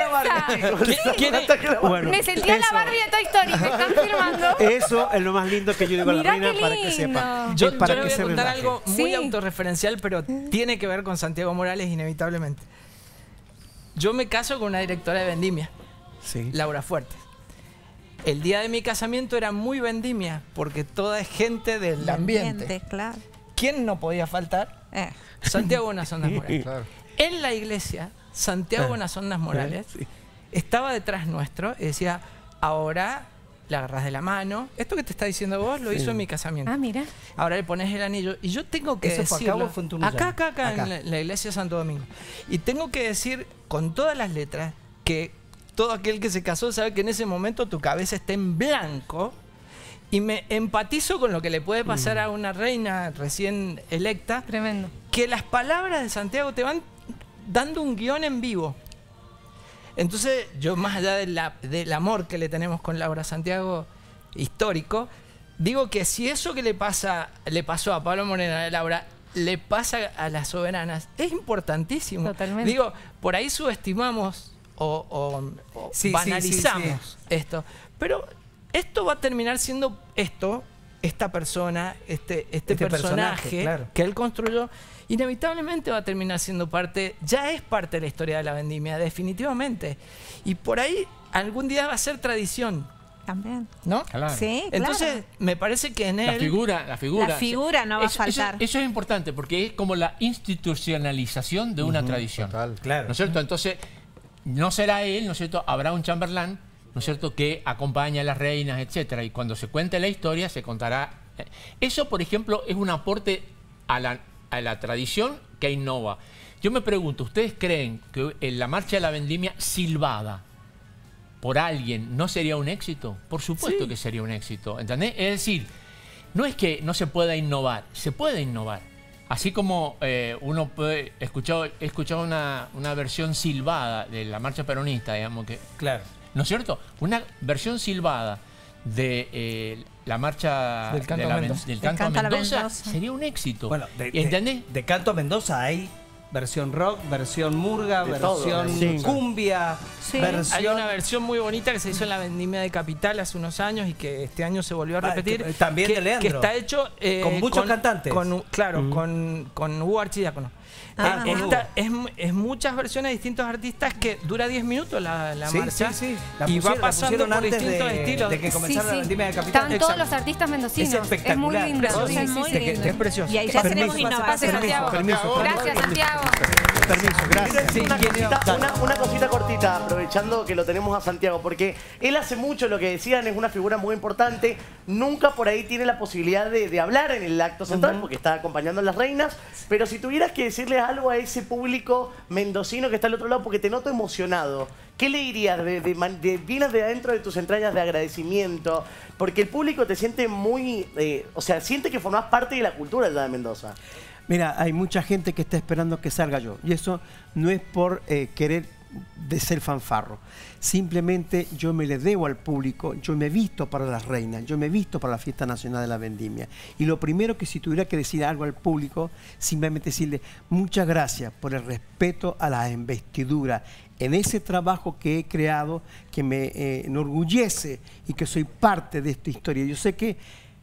puse tensa! Bueno, Me sentía la eso. Barbie de Toy Story. Me están filmando. Eso es lo más lindo que yo digo a la Mirá reina qué para que lindo. sepa. Yo para le que voy a se contar relaje. algo muy autorreferencial, pero tiene que ver con Santiago Morales inevitablemente. Yo me caso con una directora de vendimia, Laura Fuertes. El día de mi casamiento era muy vendimia, porque toda es gente del ambiente. Claro. ¿Quién no podía faltar? Santiago Bonasondas Morales. Claro. En la iglesia, Santiago Bonasondas Morales estaba detrás nuestro y decía, ahora la agarrás de la mano. Esto que te está diciendo vos lo hizo en mi casamiento. Mira. Ahora le pones el anillo. Y yo tengo que ¿Eso fue decirlo. acá o fue en Tunuyán? Acá, Acá. en la iglesia de Santo Domingo. Y tengo que decir con todas las letras que todo aquel que se casó sabe que en ese momento tu cabeza está en blanco. Y me empatizo con lo que le puede pasar a una reina recién electa. Tremendo. Que las palabras de Santiago te van dando un guión en vivo. Entonces, yo más allá del amor que le tenemos con Laura Santiago, histórico, digo que si eso que le pasó a Pablo Moreno y a Laura, le pasa a las soberanas, es importantísimo. Totalmente. Digo, por ahí subestimamos o banalizamos esto. Pero esto va a terminar siendo esta persona, este personaje claro. que él construyó, inevitablemente va a terminar siendo ya es parte de la historia de la vendimia, definitivamente. Y por ahí algún día va a ser tradición. También. ¿No? Claro. Sí, Entonces, claro. me parece que en él... La figura. No va a faltar. Eso es importante porque es como la institucionalización de una tradición. Total. Claro. ¿No es cierto? Entonces, no será él, ¿no es cierto? Habrá un chamberlain, ¿no es cierto?, que acompaña a las reinas, etcétera. Y cuando se cuente la historia, se contará. Eso, por ejemplo, es un aporte a la tradición que innova. Yo me pregunto, ¿ustedes creen que en la marcha de la vendimia silbada por alguien no sería un éxito? Por supuesto que sería un éxito, ¿entendés? Es decir, no es que no se pueda innovar, se puede innovar. Así como uno puede he escuchado una versión silbada de la marcha peronista, digamos que... Claro. ¿No es cierto? Una versión silbada de la marcha del canto a Mendoza sería un éxito. Bueno, ¿entendés? De canto a Mendoza hay versión rock, versión murga, De versión cumbia, versión... Hay una versión muy bonita que se hizo en la vendimia de Capital hace unos años y que este año se volvió a repetir. También de Leandro. Que está hecho... con muchos cantantes. Con Hugo Archidiácono. Es muchas versiones de distintos artistas que dura 10 minutos la marcha. La y va pusieron pasando por antes distintos estilos. de que comenzara la vendimia de Capital. Están todos los artistas mendocinos. Es espectacular. Es muy lindo. Es muy lindo. Es precioso. Y ahí ya tenemos innovación. Gracias, Santiago. Permiso, gracias. Una cosita cortita, aprovechando que lo tenemos a Santiago, porque él hace mucho, lo que decían, es una figura muy importante. Nunca por ahí tiene la posibilidad de hablar en el acto central, porque está acompañando a las reinas. Pero si tuvieras que decirle algo a ese público mendocino que está al otro lado, porque te noto emocionado, ¿qué le dirías vienes de adentro de tus entrañas de agradecimiento? Porque el público te siente muy... o sea, siente que formás parte de la cultura ya de Mendoza. Mira, hay mucha gente que está esperando que salga yo. Y eso no es por querer de ser fanfarro. Simplemente yo me le debo al público, yo me he visto para las reinas, yo me he visto para la Fiesta Nacional de la Vendimia. Y lo primero que si tuviera que decir algo al público, simplemente decirle muchas gracias por el respeto a la investidura, en ese trabajo que he creado, que me enorgullece y que soy parte de esta historia. Yo sé que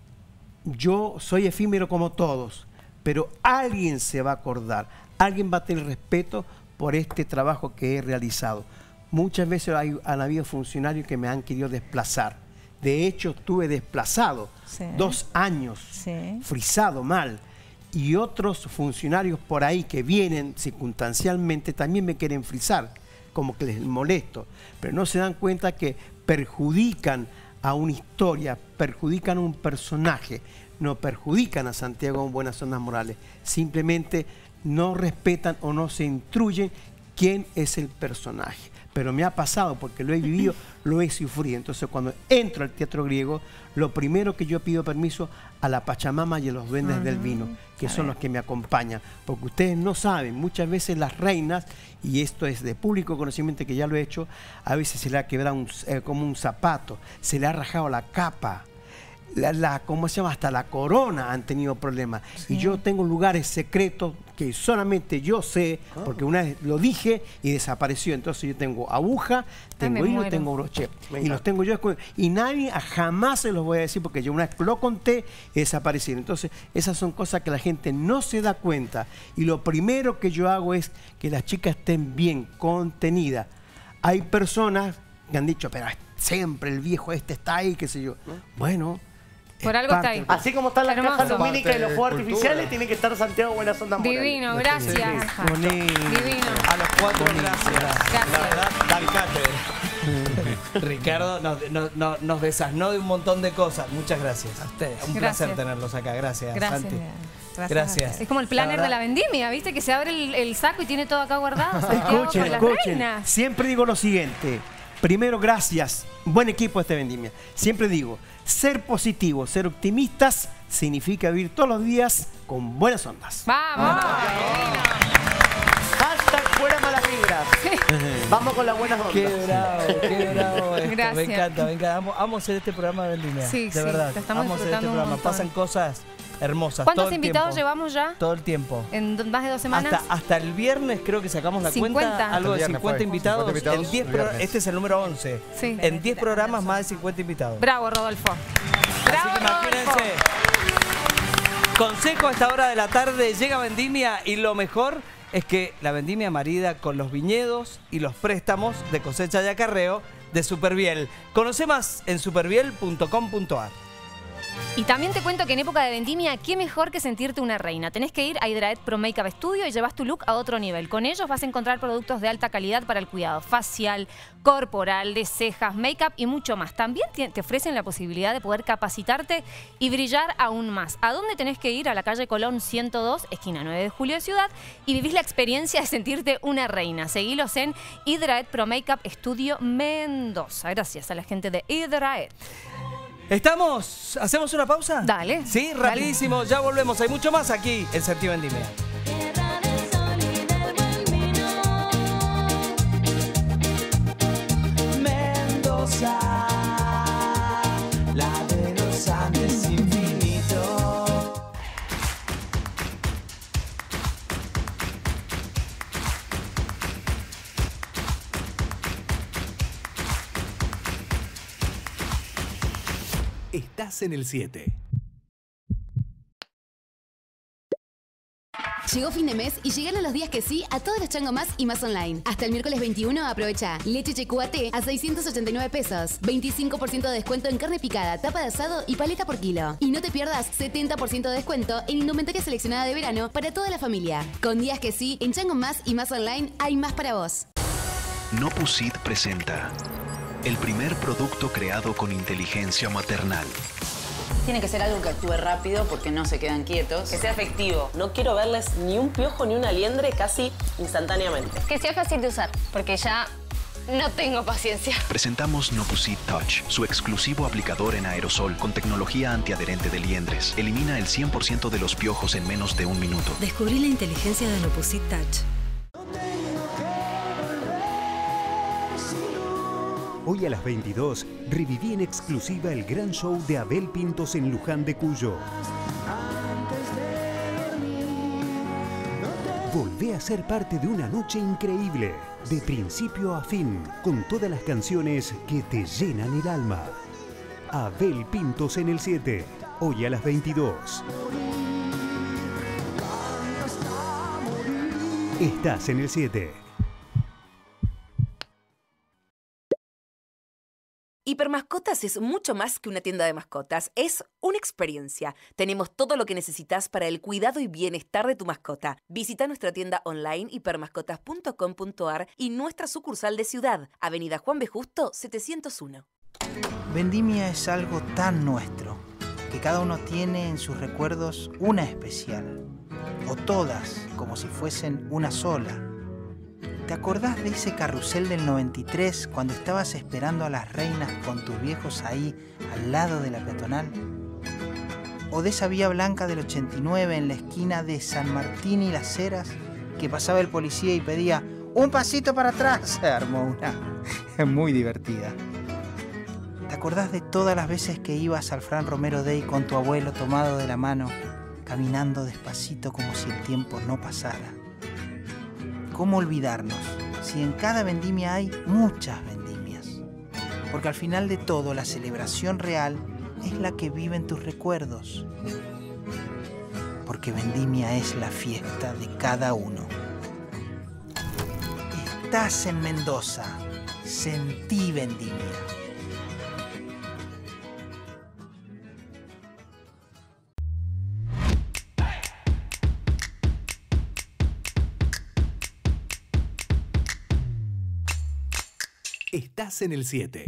yo soy efímero como todos, pero alguien se va a acordar, alguien va a tener respeto por este trabajo que he realizado. Muchas veces han habido funcionarios que me han querido desplazar. De hecho, estuve desplazado 2 años, frisado mal. Y otros funcionarios por ahí que vienen circunstancialmente también me quieren frisar, como que les molesto. Pero no se dan cuenta que perjudican a una historia, perjudican a un personaje, no perjudican a Santiago en Buenas Ondas Morales. Simplemente no respetan o no se instruyen quién es el personaje. Pero me ha pasado porque lo he vivido, lo he sufrido. Entonces cuando entro al teatro griego, lo primero que yo pido permiso a la Pachamama y a los duendes del vino, que son los que me acompañan. Porque ustedes no saben, muchas veces las reinas, y esto es de público conocimiento que ya lo he hecho, a veces se le ha quebrado como un zapato, se le ha rajado la capa. ¿Cómo se llama? Hasta la corona han tenido problemas. Y yo tengo lugares secretos que solamente yo sé, porque una vez lo dije y desapareció. Entonces yo tengo aguja, tengo hilo, tengo broche. Y los tengo yo. Y nadie jamás se los voy a decir porque yo una vez lo conté y desaparecieron. Entonces esas son cosas que la gente no se da cuenta. Y lo primero que yo hago es que las chicas estén bien contenidas. Hay personas que han dicho, pero siempre el viejo este está ahí, qué sé yo. Bueno... Por algo está ahí. Así como están las cajas lumínicas y los fuegos artificiales, tiene que estar Santiago Buenas Ondas Morales. Divino, gracias. Divino. A los 4, gracias. La verdad, Dan Cate. Ricardo nos desasnó de un montón de cosas. Muchas gracias. A ustedes. Un placer tenerlos acá. Gracias, Santi. Gracias. Es como el planner de la vendimia, ¿viste? Que se abre el saco y tiene todo acá guardado. Escuchen. Siempre digo lo siguiente. Primero, gracias. Buen equipo este vendimia. Siempre digo, ser positivos, ser optimistas, significa vivir todos los días con buenas ondas. ¡Vamos! Hashtag fuera malas vibras. Vamos con las buenas ondas. Qué bravo esto. Gracias. Me encanta. Amo hacer este programa de vendimia. Sí, de verdad. Lo estamos amo hacer este programa. Pasan cosas hermosas. ¿Cuántos invitados llevamos ya? Todo el tiempo. ¿En más de 2 semanas? Hasta el viernes creo que sacamos la 50. cuenta. Algo de 50 invitados. En 10 este es el número 11. Sí. En 10 programas más de 50 invitados. Bravo, Rodolfo. Así que imagínense. Consejo a esta hora de la tarde, llega Vendimia y lo mejor es que la vendimia marida con los viñedos y los préstamos de cosecha y acarreo de Superviel. Conoce más en superviel.com.ar. Y también te cuento que en época de vendimia, qué mejor que sentirte una reina. Tenés que ir a Hydraet Pro Makeup Studio y llevas tu look a otro nivel. Con ellos vas a encontrar productos de alta calidad para el cuidado facial, corporal, de cejas, make-up y mucho más. También te ofrecen la posibilidad de poder capacitarte y brillar aún más. ¿A dónde tenés que ir? A la calle Colón 102, esquina 9 de Julio de Ciudad, y vivís la experiencia de sentirte una reina. Seguilos en Hydraet Pro Makeup Studio Mendoza. Gracias a la gente de Hydraet. ¿Estamos? ¿Hacemos una pausa? Dale. Sí, rapidísimo. Ya volvemos. Hay mucho más aquí en Sentí Vendimia. Mendoza, la de los Andes infinito. Estás en el 7. Llegó fin de mes y llegaron los días que sí a todos los Chango Más y Más Online. Hasta el miércoles 21 aprovecha leche Checuate a 689 pesos. 25% de descuento en carne picada, tapa de asado y paleta por kilo. Y no te pierdas 70% de descuento en indumentaria seleccionada de verano para toda la familia. Con días que sí, en Chango Más y Más Online hay más para vos. Nopusit presenta el primer producto creado con inteligencia maternal. Tiene que ser algo que actúe rápido porque no se quedan quietos. Que sea efectivo. No quiero verles ni un piojo ni una liendre casi instantáneamente. Que sea fácil de usar, porque ya no tengo paciencia. Presentamos Nopusit Touch, su exclusivo aplicador en aerosol con tecnología antiadherente de liendres. Elimina el 100% de los piojos en menos de un minuto. Descubrí la inteligencia de Nopusit Touch. Hoy a las 22, reviví en exclusiva el gran show de Abel Pintos en Luján de Cuyo. Volvé a ser parte de una noche increíble, de principio a fin, con todas las canciones que te llenan el alma. Abel Pintos en el 7, hoy a las 22. Estás en el 7. Hipermascotas es mucho más que una tienda de mascotas, es una experiencia. Tenemos todo lo que necesitas para el cuidado y bienestar de tu mascota. Visita nuestra tienda online hipermascotas.com.ar y nuestra sucursal de Ciudad, Avenida Juan B. Justo, 701. Vendimia es algo tan nuestro, que cada uno tiene en sus recuerdos una especial, o todas, como si fuesen una sola. ¿Te acordás de ese carrusel del 93 cuando estabas esperando a las reinas con tus viejos ahí al lado de la peatonal? ¿O de esa vía blanca del 89 en la esquina de San Martín y Las Heras que pasaba el policía y pedía ¡un pasito para atrás! Se armó una muy divertida. ¿Te acordás de todas las veces que ibas al Fran Romero Day con tu abuelo tomado de la mano, caminando despacito como si el tiempo no pasara? ¿Cómo olvidarnos si en cada vendimia hay muchas vendimias? Porque al final de todo la celebración real es la que vive en tus recuerdos. Porque vendimia es la fiesta de cada uno. Estás en Mendoza, sentí vendimia. Estás en el 7.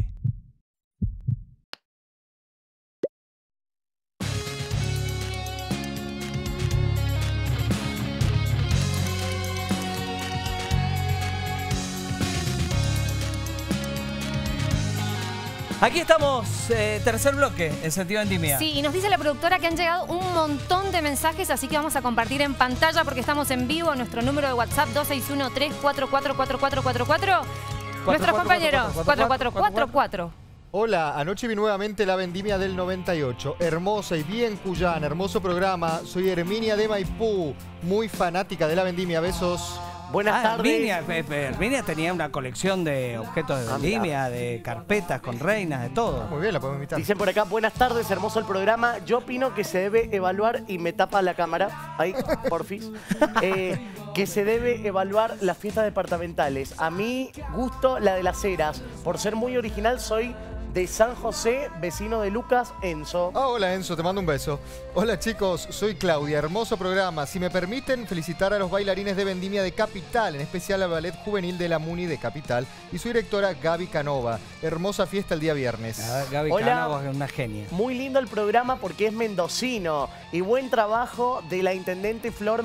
Aquí estamos, tercer bloque, en Sentido Vendimia. Sí, y nos dice la productora que han llegado un montón de mensajes, así que vamos a compartir en pantalla porque estamos en vivo. Nuestro número de WhatsApp 261-344-4444. Nuestros compañeros, 4444. Hola, anoche vi nuevamente la vendimia del 98. Hermosa y bien cuyana, hermoso programa. Soy Herminia de Maipú, muy fanática de la vendimia. Besos. Buenas tardes. Herminia tenía una colección de objetos de vendimia, de carpetas con reinas, de todo. Muy bien, la podemos invitar. Dicen por acá, buenas tardes, hermoso el programa. Yo opino que se debe evaluar, y me tapa la cámara, ahí, porfis, que se debe evaluar las fiestas departamentales. A mí gusto la de Las Heras. Por ser muy original, soy de San José, vecino de Lucas, Enzo. Hola Enzo, te mando un beso. Hola chicos, soy Claudia, hermoso programa. Si me permiten, felicitar a los bailarines de vendimia de Capital, en especial al Ballet Juvenil de la Muni de Capital y su directora Gaby Canova. Hermosa fiesta el día viernes. Gaby Canova es una genia. Muy lindo el programa porque es mendocino y buen trabajo de la intendente Flor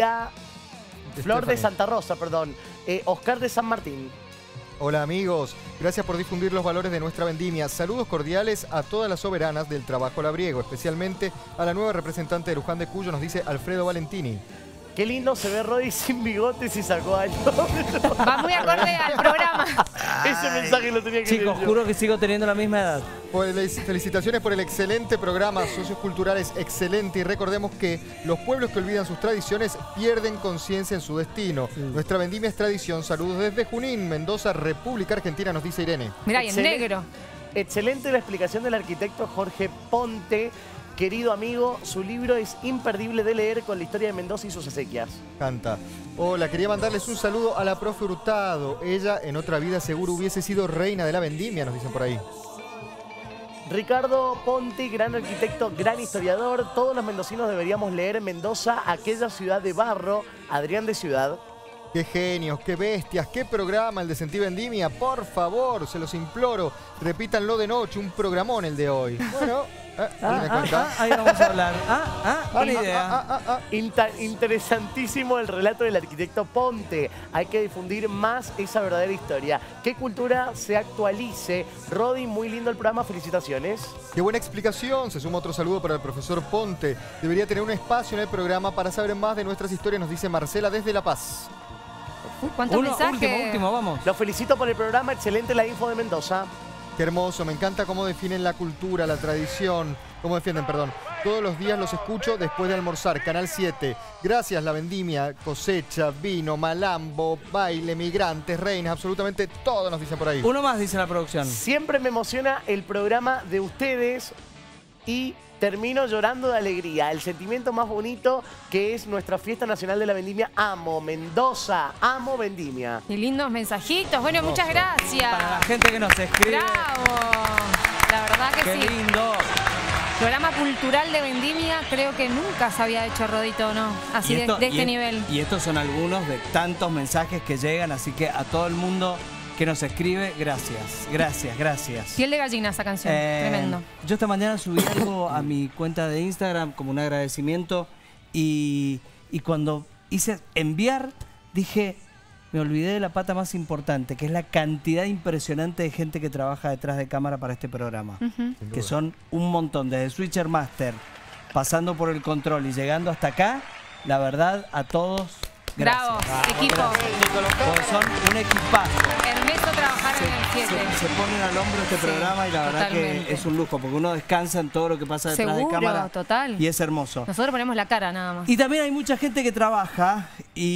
de Santa Rosa, perdón, Oscar de San Martín. Hola amigos, gracias por difundir los valores de nuestra vendimia. Saludos cordiales a todas las soberanas del trabajo labriego, especialmente a la nueva representante de Luján de Cuyo, nos dice Alfredo Valentini. Qué lindo se ve Roddy sin bigotes y sacó algo. Va muy acorde al programa. Ese mensaje lo tenía que Chicos, leer yo. juro que sigo teniendo la misma edad. Felicitaciones por el excelente programa, Socios Culturales, excelente. Y recordemos que los pueblos que olvidan sus tradiciones pierden conciencia en su destino. Sí. Nuestra vendimia es tradición. Saludos desde Junín, Mendoza, República Argentina, nos dice Irene. Mirá, y en negro. Excelente la explicación del arquitecto Jorge Ponte. querido amigo. Su libro es imperdible de leer con la historia de Mendoza y sus acequias. Canta. Hola, quería mandarles un saludo a la profe Hurtado. Ella en otra vida seguro hubiese sido reina de la vendimia, nos dicen por ahí. Ricardo Ponte, gran arquitecto, gran historiador. Todos los mendocinos deberíamos leer Mendoza, aquella ciudad de barro. Adrián de Ciudad. Qué genios, qué bestias, qué programa el de Sentí Vendimia. Por favor, se los imploro, repítanlo de noche, un programón el de hoy. Bueno, ahí vamos a hablar. Buena idea. Interesantísimo el relato del arquitecto Ponte. Hay que difundir más esa verdadera historia. Que cultura se actualice. Rodi, muy lindo el programa, felicitaciones. Qué buena explicación. Se suma otro saludo para el profesor Ponte. Debería tener un espacio en el programa para saber más de nuestras historias, nos dice Marcela desde La Paz. ¿Cuántos mensajes? Último, vamos. Los felicito por el programa, excelente la info de Mendoza. Qué hermoso, me encanta cómo definen la cultura, la tradición, cómo defienden, perdón. Todos los días los escucho después de almorzar, Canal 7. Gracias, la vendimia, cosecha, vino, malambo, baile, migrantes, reinas, absolutamente todo nos dicen por ahí. Uno más, dice la producción. Siempre me emociona el programa de ustedes y termino llorando de alegría. El sentimiento más bonito que es nuestra fiesta nacional de la vendimia. Amo Mendoza, amo vendimia. Qué lindos mensajitos. Bueno, muchas gracias. Para la gente que nos escribe. Bravo. La verdad que Qué sí. lindo. Programa cultural de vendimia, creo que nunca se había hecho, Rodito, ¿no? Así de este nivel. Y estos son algunos de tantos mensajes que llegan, así que a todo el mundo que nos escribe, gracias, gracias, gracias. Piel de gallina esa canción, tremendo. Yo esta mañana subí algo a mi cuenta de Instagram como un agradecimiento y cuando hice enviar dije, me olvidé de la pata más importante, que es la cantidad impresionante de gente que trabaja detrás de cámara para este programa, que son un montón, desde Switcher Master, pasando por el control y llegando hasta acá, la verdad, a todos, gracias. Bravo, equipo. Porque son un equipazo. Hermoso trabajar en el 7. Se ponen al hombro este programa y la verdad que es un lujo, porque uno descansa en todo lo que pasa detrás de cámara. Total. Y es hermoso. Nosotros ponemos la cara nada más. Y también hay mucha gente que trabaja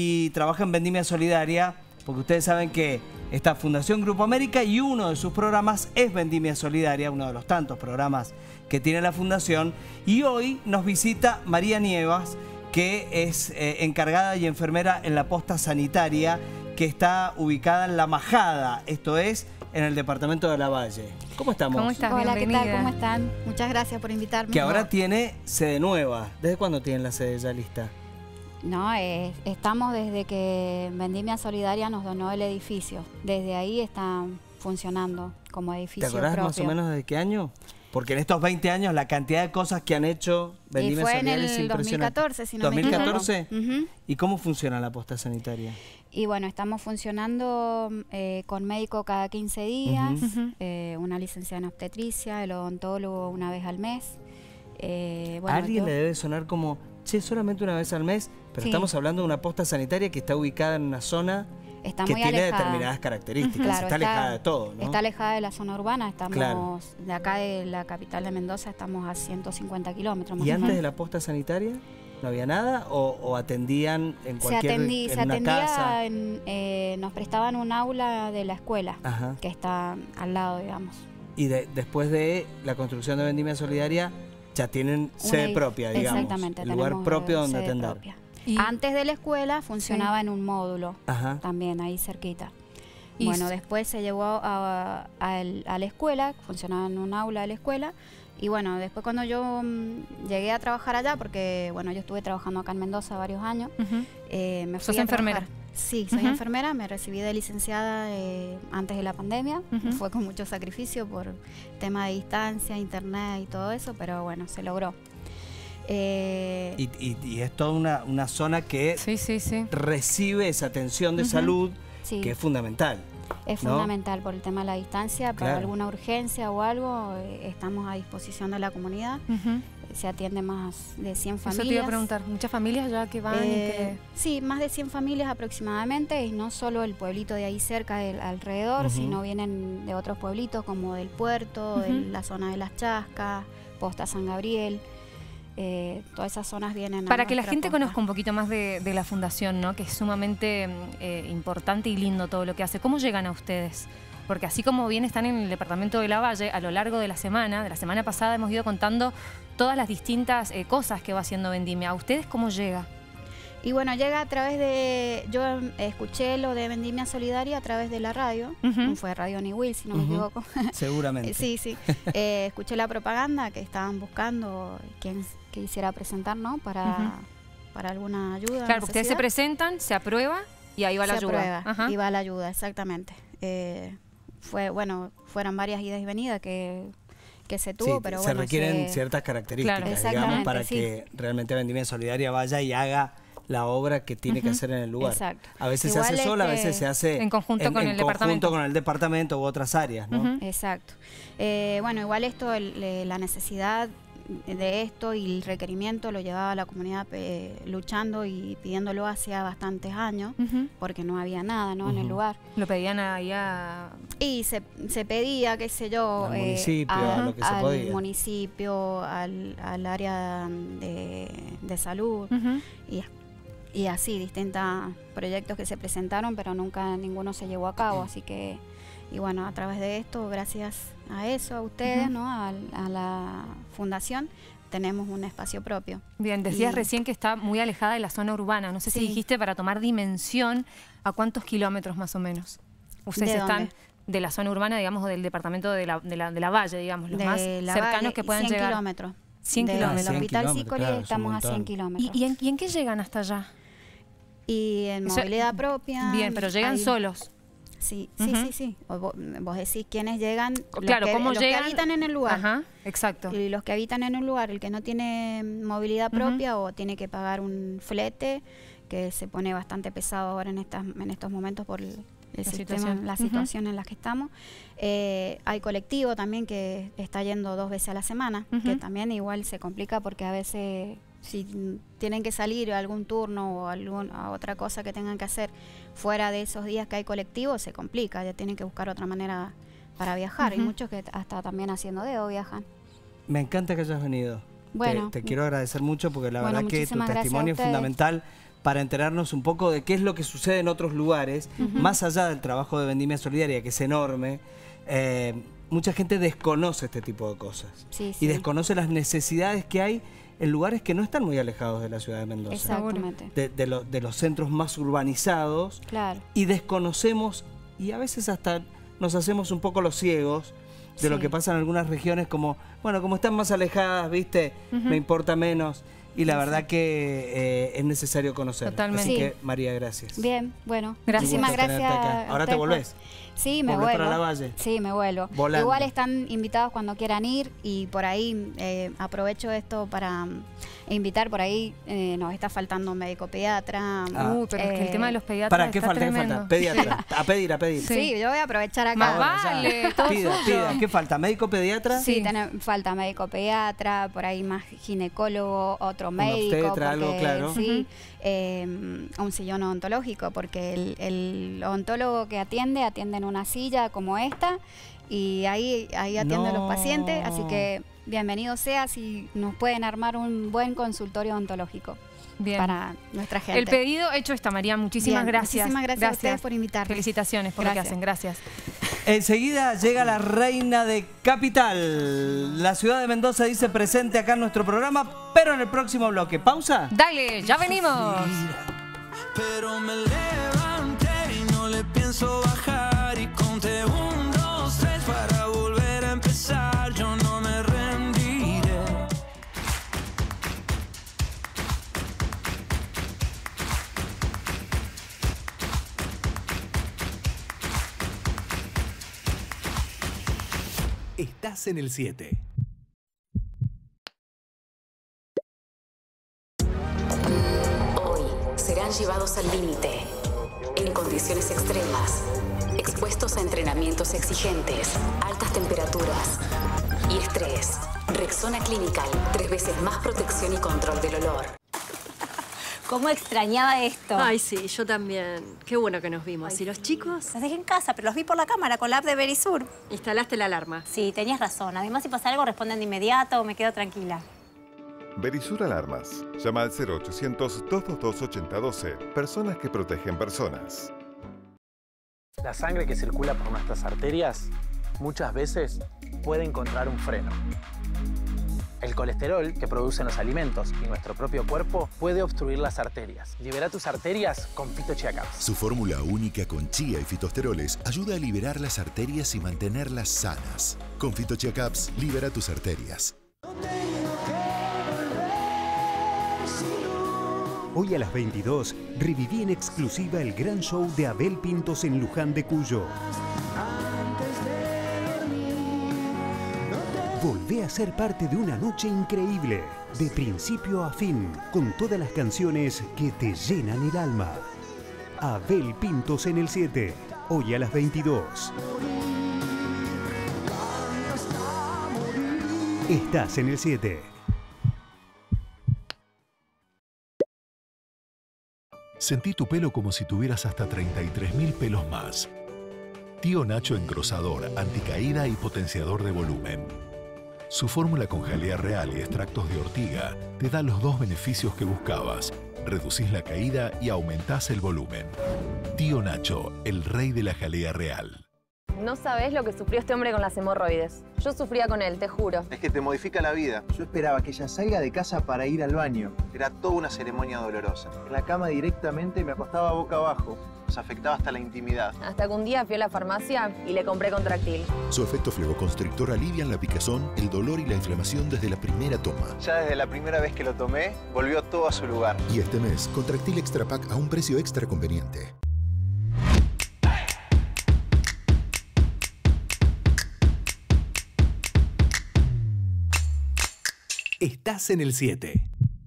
en Vendimia Solidaria, porque ustedes saben que está Fundación Grupo América y uno de sus programas es Vendimia Solidaria, uno de los tantos programas que tiene la Fundación. Y hoy nos visita María Nievas, que es encargada y enfermera en la posta sanitaria que está ubicada en La Majada, esto es en el departamento de Lavalle. ¿Cómo estamos? ¿Cómo estás? Hola, Bienvenida. ¿qué tal? ¿Cómo están? Muchas gracias por invitarme. Que ahora tiene sede nueva. ¿Desde cuándo tienen la sede ya lista? No, estamos desde que Vendimia Solidaria nos donó el edificio. Desde ahí está funcionando como edificio ¿Te acordás propio. más o menos de qué año? Porque en estos 20 años la cantidad de cosas que han hecho Vendimia Solidaria es impresionante. Y fue en el 2014, si no me equivoco. ¿2014? ¿Y cómo funciona la posta sanitaria? Y bueno, estamos funcionando con médico cada 15 días, una licenciada en obstetricia, el odontólogo una vez al mes. A alguien le debe sonar como, che, solamente una vez al mes, pero estamos hablando de una posta sanitaria que está ubicada en una zona está que muy tiene alejada. determinadas características, Claro, está alejada de todo, ¿no? Está alejada de la zona urbana, estamos Claro. de acá de la capital de Mendoza, estamos a 150 kilómetros más ¿Y o antes menos. de la posta sanitaria no había nada o atendían en cualquier Se una casa? atendía, nos prestaban un aula de la escuela, Ajá. que está al lado, digamos. Y después de la construcción de Vendimia Solidaria ya tienen sede propia, digamos. Exactamente, el lugar tenemos, propio donde sede atender. propia. Antes de la escuela funcionaba en un módulo, Ajá. también ahí cerquita. Y Bueno, después se llevó a la escuela, funcionaba en un aula de la escuela. Y bueno, después cuando yo llegué a trabajar allá, porque bueno, yo estuve trabajando acá en Mendoza varios años, me fui ¿Sos a enfermera? trabajar. Sí, soy enfermera, me recibí de licenciada antes de la pandemia. Fue con mucho sacrificio por tema de distancia, internet y todo eso, pero bueno, se logró. Y es toda una zona que recibe esa atención de salud que es fundamental. Es ¿no? fundamental por el tema de la distancia, para Claro. alguna urgencia o algo, estamos a disposición de la comunidad. Se atiende más de 100 familias. Eso te iba a preguntar, ¿muchas familias ya que van y que...? Sí, más de 100 familias aproximadamente, y no solo el pueblito de ahí cerca, alrededor, sino vienen de otros pueblitos como del puerto, de la zona de Las Chascas, Posta San Gabriel. Todas esas zonas vienen a Para que la nuestra gente costa. conozca un poquito más de la fundación, ¿no? Que es sumamente importante y lindo todo lo que hace. ¿Cómo llegan a ustedes? porque así como bien están en el departamento de Lavalle, a lo largo de la semana pasada hemos ido contando todas las distintas cosas que va haciendo Vendimia. ¿A ustedes cómo llega? Y bueno, llega a través de... Yo escuché lo de Vendimia Solidaria a través de la radio. Fue Radio Ni Will, si no me equivoco. Seguramente. Sí. Escuché la propaganda que estaban buscando quien quisiera presentar, ¿no? Para alguna ayuda. Claro, porque ustedes se presentan, se aprueba y ahí va la ayuda. Y va la ayuda, exactamente. Fueron varias idas y venidas que se tuvo, sí, pero se bueno, requieren ciertas características, digamos, para que realmente Vendimia Solidaria vaya y haga la obra que tiene que hacer en el lugar. Exacto. A veces se hace sola, a veces se hace en conjunto con el departamento u otras áreas, ¿no? Exacto. Bueno, igual esto, la necesidad de esto y el requerimiento lo llevaba la comunidad luchando y pidiéndolo hacía bastantes años, porque no había nada, ¿no? En el lugar. Lo pedían allá. Y se pedía, qué sé yo, al municipio, a lo que se podía. Al municipio, al área de salud, y así, distintos proyectos que se presentaron, pero nunca ninguno se llevó a cabo, así que, y bueno, a través de esto, gracias a eso, a ustedes, ¿no? A la fundación, tenemos un espacio propio. Bien, decías recién que está muy alejada de la zona urbana, no sé si dijiste para tomar dimensión, ¿a cuántos kilómetros más o menos? Ustedes están de la zona urbana, digamos, o del departamento de la Valle, digamos, los más cercanos que puedan 100 llegar. 100 kilómetros. 100 kilómetros. Del Hospital Sicoli claro, estamos a 100 kilómetros. ¿Y en qué llegan hasta allá? Y en movilidad propia. Bien, pero llegan solos. Sí. Vos decís quiénes llegan. Claro, ¿cómo los llegan? Que habitan en el lugar. Ajá, exacto. Y los que habitan en un lugar, el que no tiene movilidad propia o tiene que pagar un flete, que se pone bastante pesado ahora en estos momentos por la situación en la que estamos. Hay colectivo también que está yendo 2 veces a la semana, que también igual se complica porque a veces si tienen que salir a algún turno o a otra cosa que tengan que hacer fuera de esos días que hay colectivo, se complica, ya tienen que buscar otra manera para viajar. Y muchos que hasta también haciendo dedo viajan. Me encanta que hayas venido. Bueno, te quiero agradecer mucho porque la verdad que tu testimonio es fundamental para enterarnos un poco de qué es lo que sucede en otros lugares, más allá del trabajo de Vendimia Solidaria, que es enorme. Mucha gente desconoce este tipo de cosas y desconoce las necesidades que hay en lugares que no están muy alejados de la ciudad de Mendoza. Exactamente. De los centros más urbanizados. Claro. Y desconocemos, y a veces hasta nos hacemos un poco los ciegos de lo que pasa en algunas regiones, como están más alejadas, ¿viste? Me importa menos. Y la verdad que es necesario conocer. Totalmente. Así que, María, gracias. Bien, bueno. Muchísimas gracias. ¿Ahora te volvés? Sí, me vuelvo. ¿Para la Valle? Sí, me vuelvo. Volando. Igual están invitados cuando quieran ir y por ahí aprovecho esto para invitar. Por ahí nos está faltando un médico pediatra. Pero es que el tema de los pediatras ¿Para qué falta? ¿Qué falta? Pediatra. A pedir. Sí, yo voy a aprovechar acá. Más vale. Pida. ¿Qué falta? ¿Médico pediatra? Sí, falta médico pediatra, por ahí más ginecólogo, otro médico. Obstetra, algo claro. Sí, un sillón odontológico, porque el odontólogo que atiende en una silla como esta y ahí atiende a los pacientes, así que bienvenido sea si nos pueden armar un buen consultorio odontológico para nuestra gente. El pedido hecho está, María. Muchísimas gracias. Muchísimas gracias a ustedes por invitarme. Felicitaciones por lo que hacen. Gracias. Enseguida llega la reina de Capital. La ciudad de Mendoza dice presente acá en nuestro programa, pero en el próximo bloque. ¿Pausa? Dale, ya venimos. Pero me levanté y no le pienso bajar y conté 1, 2, 3 para volver a empezar. Yo no me rendiré. Estás en el 7. Hoy serán llevados al límite, en condiciones extremas, expuestos a entrenamientos exigentes, altas temperaturas y estrés. Rexona Clinical, 3 veces más protección y control del olor. ¿Cómo extrañaba esto? Ay, sí, yo también. Qué bueno que nos vimos. ¿Y los chicos? Los dejé en casa, pero los vi por la cámara con la app de Verisur. ¿Instalaste la alarma? Sí, tenías razón. Además, si pasa algo, responden de inmediato, me quedo tranquila. Verisur Alarmas. Llama al 0800-222-8012. Personas que protegen personas. La sangre que circula por nuestras arterias muchas veces puede encontrar un freno. El colesterol que producen los alimentos y nuestro propio cuerpo puede obstruir las arterias. Libera tus arterias con Phyto Chia Caps. Su fórmula única con chía y fitosteroles ayuda a liberar las arterias y mantenerlas sanas. Con Phyto Chia Caps, libera tus arterias. Hoy a las 22, reviví en exclusiva el gran show de Abel Pintos en Luján de Cuyo. Volvé a ser parte de una noche increíble, de principio a fin, con todas las canciones que te llenan el alma. Abel Pintos en el 7, hoy a las 22. Estás en el 7. Sentí tu pelo como si tuvieras hasta 33.000 pelos más. Tío Nacho Engrosador, anticaída y potenciador de volumen. Su fórmula con jalea real y extractos de ortiga te da los dos beneficios que buscabas. Reducís la caída y aumentás el volumen. Tío Nacho, el rey de la jalea real. No sabés lo que sufrió este hombre con las hemorroides. Yo sufría con él, te juro. Es que te modifica la vida. Yo esperaba que ella salga de casa para ir al baño. Era toda una ceremonia dolorosa. En la cama directamente me acostaba boca abajo. Nos afectaba hasta la intimidad. Hasta que un día fui a la farmacia y le compré Contractil. Su efecto flegoconstrictor alivian la picazón, el dolor y la inflamación desde la primera toma. Ya desde la primera vez que lo tomé, volvió todo a su lugar. Y este mes, Contractil Extra Pack a un precio extra conveniente. Estás en el 7.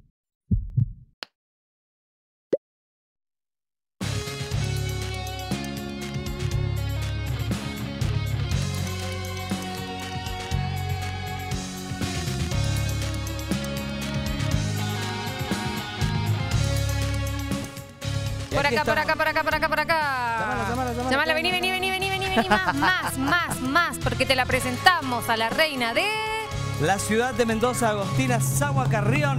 Por acá, por acá, por acá, por acá, por acá. Llámala, vení, más, porque te la presentamos a la reina de... La ciudad de Mendoza, Agostina Sagua Carrión.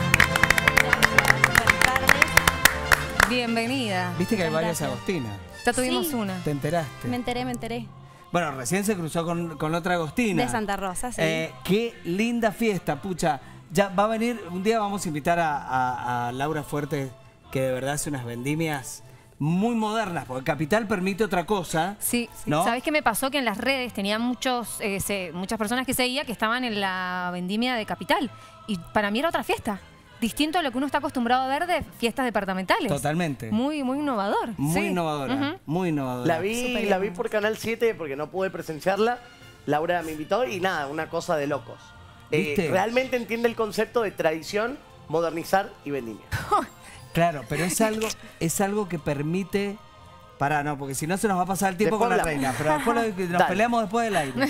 Bienvenida. Viste que hay varias Agostinas. Ya tuvimos una. ¿Te enteraste? Me enteré. Bueno, recién se cruzó con otra Agostina. De Santa Rosa, sí. Qué linda fiesta, pucha. Ya va a venir, un día vamos a invitar a Laura Fuerte, que de verdad hace unas vendimias muy modernas, porque Capital permite otra cosa. Sí, ¿no? ¿Sabés qué me pasó? Que en las redes tenía muchas personas que seguía que estaban en la vendimia de Capital. Y para mí era otra fiesta. Distinto a lo que uno está acostumbrado a ver de fiestas departamentales. Totalmente. Muy innovador. Muy innovadora. Muy innovadora. La vi por Canal 7 porque no pude presenciarla. Laura me invitó y nada, una cosa de locos. Realmente entiende el concepto de tradición, modernizar y vendimia. Claro, pero es algo que permite... Pará, no, porque si no se nos va a pasar el tiempo con la reina. Pero después nos peleamos después del aire.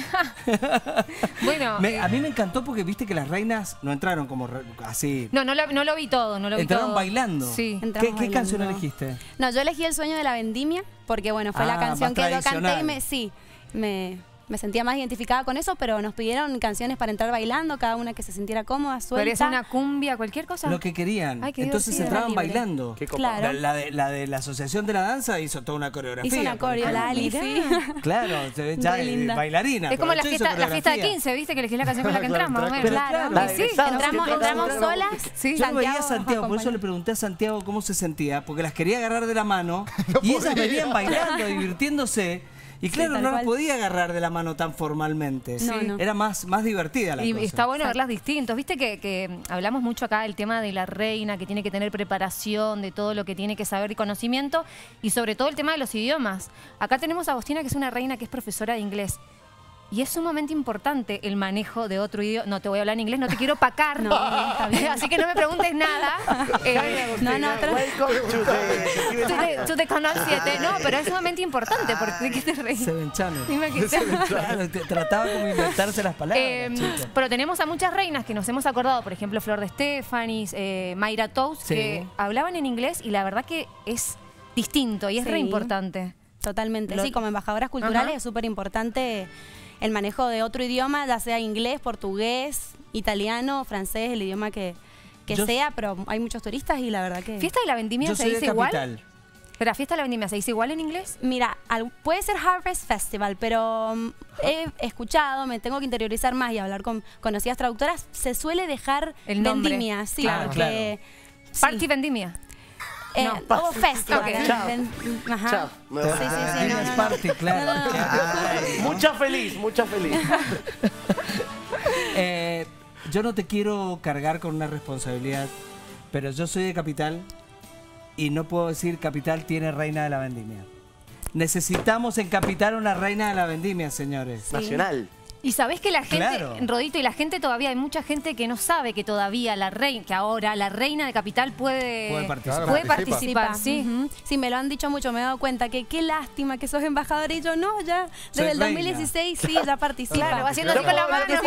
Bueno, a mí me encantó porque viste que las reinas no entraron como así. No lo vi todo, Entraron bailando. Sí. ¿Qué canción elegiste? No, yo elegí El sueño de la vendimia porque, bueno, fue la canción que yo canté y me sentía más identificada con eso, pero nos pidieron canciones para entrar bailando, cada una que se sintiera cómoda, suelta. Pero es una cumbia, cualquier cosa. Lo que querían. Ay, entonces entraban bailando. Claro. La de la Asociación de la Danza hizo toda una coreografía. Hizo una coreo, la Ali, sí. Claro, ya bailarina. Es como la fiesta de 15, ¿viste? Que elegí la canción con la que entramos. Claro. Sí, entramos solas. Sí. Yo veía a Santiago, por eso le pregunté a Santiago cómo se sentía, porque las quería agarrar de la mano y ellas venían bailando, divirtiéndose. Y claro, no las podía agarrar de la mano tan formalmente. No. Era más divertida la cosa. Y está bueno verlas distintos. Viste que hablamos mucho acá del tema de la reina, que tiene que tener preparación, de todo lo que tiene que saber y conocimiento, y sobre todo el tema de los idiomas. Acá tenemos a Agostina, que es una reina que es profesora de inglés. Y es sumamente importante el manejo de otro idioma. No te voy a hablar en inglés, no te quiero opacar. Está bien. Así que no me preguntes nada. Tú te conoces 7. No, pero es sumamente importante. ¿De qué te reís? Seven Channel. Claro, trataba como inventarse las palabras. Pero tenemos a muchas reinas que nos hemos acordado. Por ejemplo, Flor de Estefanis, Mayra Tous, que hablaban en inglés y la verdad que es distinto y es re importante. Totalmente. Sí, como embajadoras culturales es súper importante el manejo de otro idioma, ya sea inglés, portugués, italiano, francés, el idioma que sea, pero hay muchos turistas y la verdad que... ¿Fiesta de la vendimia se dice igual? ¿Pero la fiesta de la vendimia se dice igual en inglés? Mira, puede ser Harvest Festival, pero he escuchado, me tengo que interiorizar más y hablar con conocidas traductoras, se suele dejar el nombre. vendimia, sí, Claro, porque... Party vendimia. O festival. Okay. Chao. Ajá. Chao. Sí, no. Party, claro. Mucha feliz, mucha feliz. Yo no te quiero cargar con una responsabilidad, pero yo soy de Capital y no puedo decir Capital tiene reina de la vendimia. Necesitamos en Capital una reina de la vendimia, señores. Sí. Nacional. Y sabés que la gente, Claro. Rodito, y la gente todavía, hay mucha gente que no sabe que todavía que ahora la reina de Capital puede participar. puede participar, sí. Ujú. Sí, me lo han dicho mucho, me he dado cuenta que qué lástima que sos embajadora y yo no, ya desde el 2016 sí, ya participa. Claro, va haciendo así con la mano.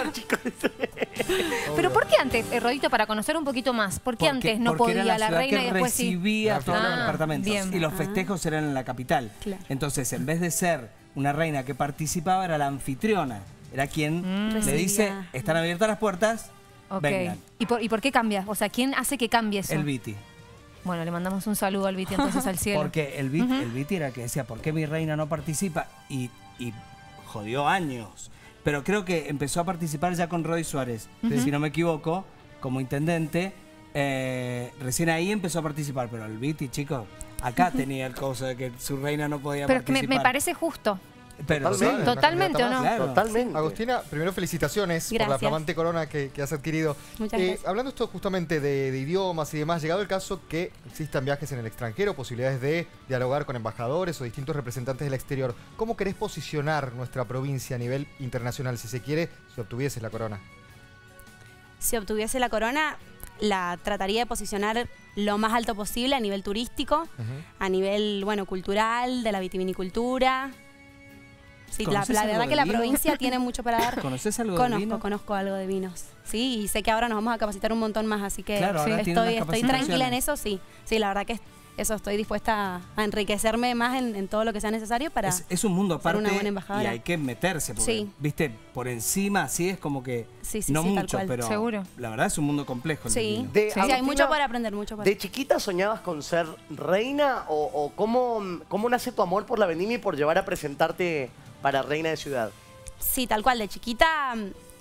Pero ¿por qué antes, Rodito, para conocer un poquito más, por qué antes no porque era podía la ciudad reina que y después sí? recibía a todos los departamentos bien. y los festejos eran en la capital. Claro. Entonces, en vez de ser una reina que participaba, era la anfitriona. Era quien le Recibía. dice, están abiertas las puertas, Ok. vengan. ¿Y por qué cambia? O sea, ¿quién hace que cambie eso? El Viti. Bueno, le mandamos un saludo al Viti entonces al cielo. Porque el Viti era el que decía, ¿por qué mi reina no participa? Y jodió años. Pero creo que empezó a participar ya con Roy Suárez, si no me equivoco, como intendente. Recién ahí empezó a participar, pero el Viti, chicos, acá tenía el coso de que su reina no podía Pero es que participar. me parece justo. Pero Totalmente, ¿o no? Claro. Totalmente. Agustina, primero felicitaciones por la Gracias. flamante corona que has adquirido. Muchas gracias. Hablando esto justamente de idiomas y demás, llegado el caso que existan viajes en el extranjero, posibilidades de dialogar con embajadores o distintos representantes del exterior, ¿cómo querés posicionar nuestra provincia a nivel internacional, si se quiere, si obtuvieses la corona? Si obtuviese la corona, la trataría de posicionar lo más alto posible a nivel turístico, a nivel, bueno, cultural, de la vitivinicultura. Sí, la verdad que la provincia tiene mucho para dar. ¿Conoces algo de vino? Conozco algo de vinos. Sí, y sé que ahora nos vamos a capacitar un montón más, así que Claro, ahora tienen unas estoy tranquila en capacitaciones. eso, sí. Sí, la verdad que eso, estoy dispuesta a enriquecerme más en todo lo que sea necesario para Es un mundo ser aparte una buena y embajadora. hay que meterse, porque, Sí. viste, por encima así es como que Sí, no tal mucho, cual. pero Seguro. la verdad es un mundo complejo. el Sí, vino. sí, hay Agustina, mucho para aprender, mucho para ¿De chiquita soñabas con ser reina o cómo nace tu amor por la vendimia y por llevar a presentarte para reina de ciudad? Sí, tal cual, de chiquita,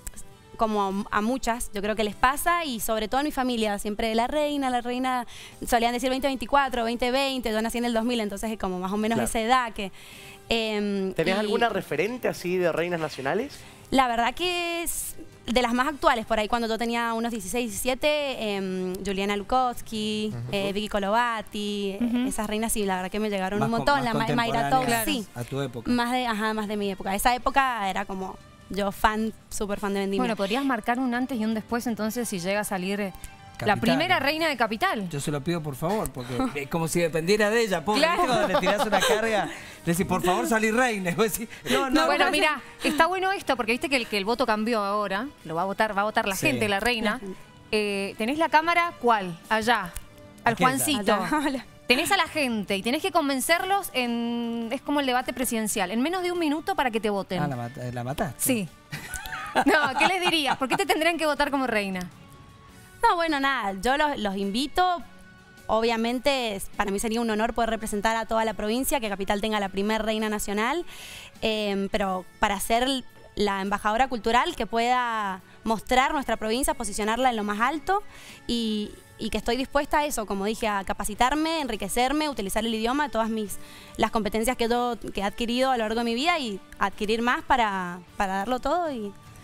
como a muchas, yo creo que les pasa, y sobre todo en mi familia, siempre la reina, solían decir 2024, 2020, yo nací en el 2000, entonces es como más o menos Claro. esa edad que... ¿Tenés alguna referente así de reinas nacionales? La verdad que es de las más actuales, por ahí cuando yo tenía unos 16, 17, Juliana Lukowski, Vicky Colovati, esas reinas sí, la verdad que me llegaron un montón, la Mayra Tow, sí. A tu época. Más de mi época. Esa época era como yo súper fan de vendimia. Bueno, podrías marcar un antes y un después entonces si llega a salir la Capital. primera reina de Capital. Yo se lo pido por favor, porque es como si dependiera de ella, pobre. Claro. ¿Viste cuando le tirás una carga? Le decís, por favor, salí reina. Y vos decís, no, Bueno, mira, está bueno esto, porque viste que el voto cambió ahora. Lo va a votar la Sí. gente, la reina. ¿Tenés la cámara cuál? Allá. Al Aquella. Juancito. Allá. Tenés a la gente y tenés que convencerlos es como el debate presidencial, en menos de un minuto para que te voten. Ah, la mataste. Sí. No, ¿qué les dirías? ¿Por qué te tendrían que votar como reina? No, bueno, nada, yo los invito. Obviamente, para mí sería un honor poder representar a toda la provincia, que Capital tenga la primer reina nacional, pero para ser la embajadora cultural que pueda mostrar nuestra provincia, posicionarla en lo más alto y que estoy dispuesta a eso, como dije, a capacitarme, enriquecerme, utilizar el idioma, todas las competencias que he adquirido a lo largo de mi vida y adquirir más para darlo todo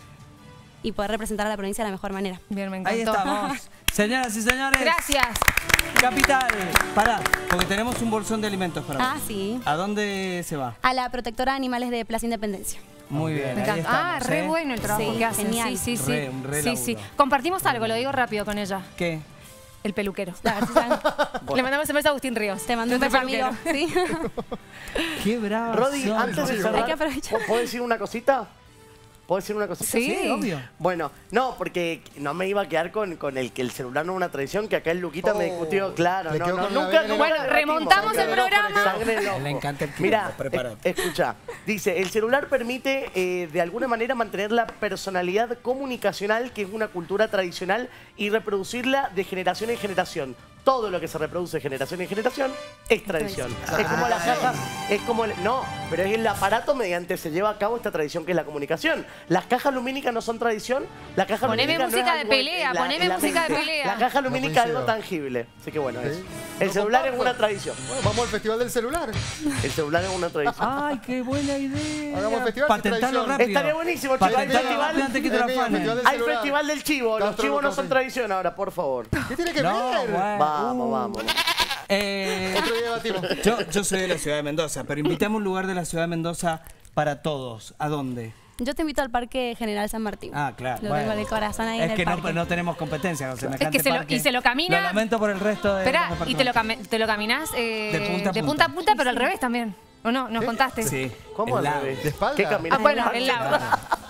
y poder representar a la provincia de la mejor manera. Bien, me encantó. Ahí estamos. Señoras y señores. Gracias. Capital. Pará, porque tenemos un bolsón de alimentos para vos. Ah, sí. ¿A dónde se va? A la protectora de animales de Plaza Independencia. Muy bien. Me ahí encanta. estamos, Re bueno el trabajo Sí, que hacen. genial. Sí. Un re Sí. laburo. Compartimos algo, lo digo rápido con ella. ¿Qué? El peluquero. Le mandamos un beso a Agustín Ríos. Te mando un beso, amigo. ¿Sí? Qué brava. Rodi, antes de Hay cerrar, que aprovechar. ¿puedo decir una cosita? ¿Puedo decir una cosita? Sí, obvio. Bueno, no, porque no me iba a quedar con el que el celular no es una tradición, que acá el Luquita me discutió, claro. le No, quedó no, con la nunca, vena. nunca Bueno, debatimos. remontamos el Sangre loco, programa. sangre loco. Le encanta el Mira, quilombo, prepárate. escucha, dice, el celular permite de alguna manera mantener la personalidad comunicacional, que es una cultura tradicional, y reproducirla de generación en generación. todo lo que se reproduce generación en generación es tradición. Es como la caja, es como no, pero es el aparato mediante se lleva a cabo esta tradición que es la comunicación. Las cajas lumínicas no son tradición. La caja poneme lumínica música no es de pelea, poneme música de pelea. La caja lumínica es algo tangible. Así que bueno, eso. El celular es una tradición. Bueno, vamos al festival del celular. El celular es una tradición. Ay, qué buena idea. Hagamos festival de Patentarlo tradición. rápido. Estaría buenísimo, chicos. Hay festival, antes que te lo afanen. hay festival del chivo. Los chivos no son tradición ahora, por favor. ¿Qué tiene que ver? Bueno. Vamos. Otro día debatimos. Yo soy de la ciudad de Mendoza, pero invitamos un lugar de la ciudad de Mendoza para todos. ¿A dónde? Yo te invito al Parque General San Martín. Ah, claro. Lo tengo en el corazón ahí en el parque. Es que no tenemos competencia con semejante Es que parque. y se lo camina. Lo lamento por el resto de... Espera, y te lo caminás de punta a punta, pero al revés también. ¿O no? ¿Nos contaste? Sí. ¿Cómo al revés? ¿De espalda? ¿Qué caminás? Ah, bueno, el lado.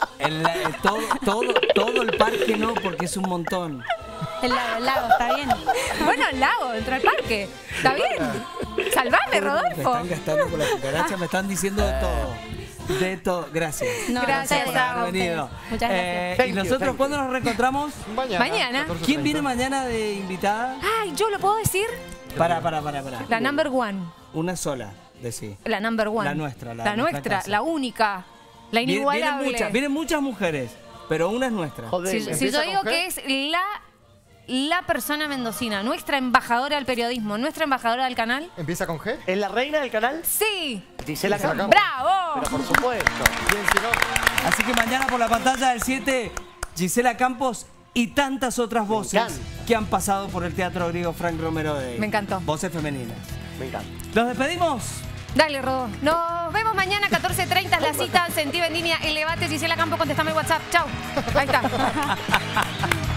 Todo el parque no, porque es un montón. El lago, está bien. Bueno, el lago, dentro del parque. Está bien. Salvame, Rodolfo. Me están gastando con la cucaracha, me están diciendo de todo. De todo, gracias. No, gracias por haber venido. Muchas gracias. ¿Y nosotros cuándo nos reencontramos? Mañana. ¿Quién viene mañana de invitada? Ay, ¿yo lo puedo decir? Para. La number one. Una sola, decí. La number one. La nuestra. La nuestra, la única. La inigualable. Vienen muchas mujeres, pero una es nuestra. Joder, Si yo digo que es la persona mendocina, nuestra embajadora del periodismo, nuestra embajadora del canal. ¿Empieza con G? ¿Es la reina del canal? Sí. Gisela Campos. ¡Bravo! Pero por supuesto. ¿Quién si no? Así que mañana por la pantalla del 7, Gisela Campos y tantas otras voces que han pasado por el Teatro Griego Frank Romero de... Me encantó. Voces femeninas. Me encanta. ¿Los despedimos? Dale, Rodo. Nos vemos mañana 14:30. La cita, Sentí en línea, el debate. Gisela Campos, contestame el WhatsApp. Chau. Ahí está.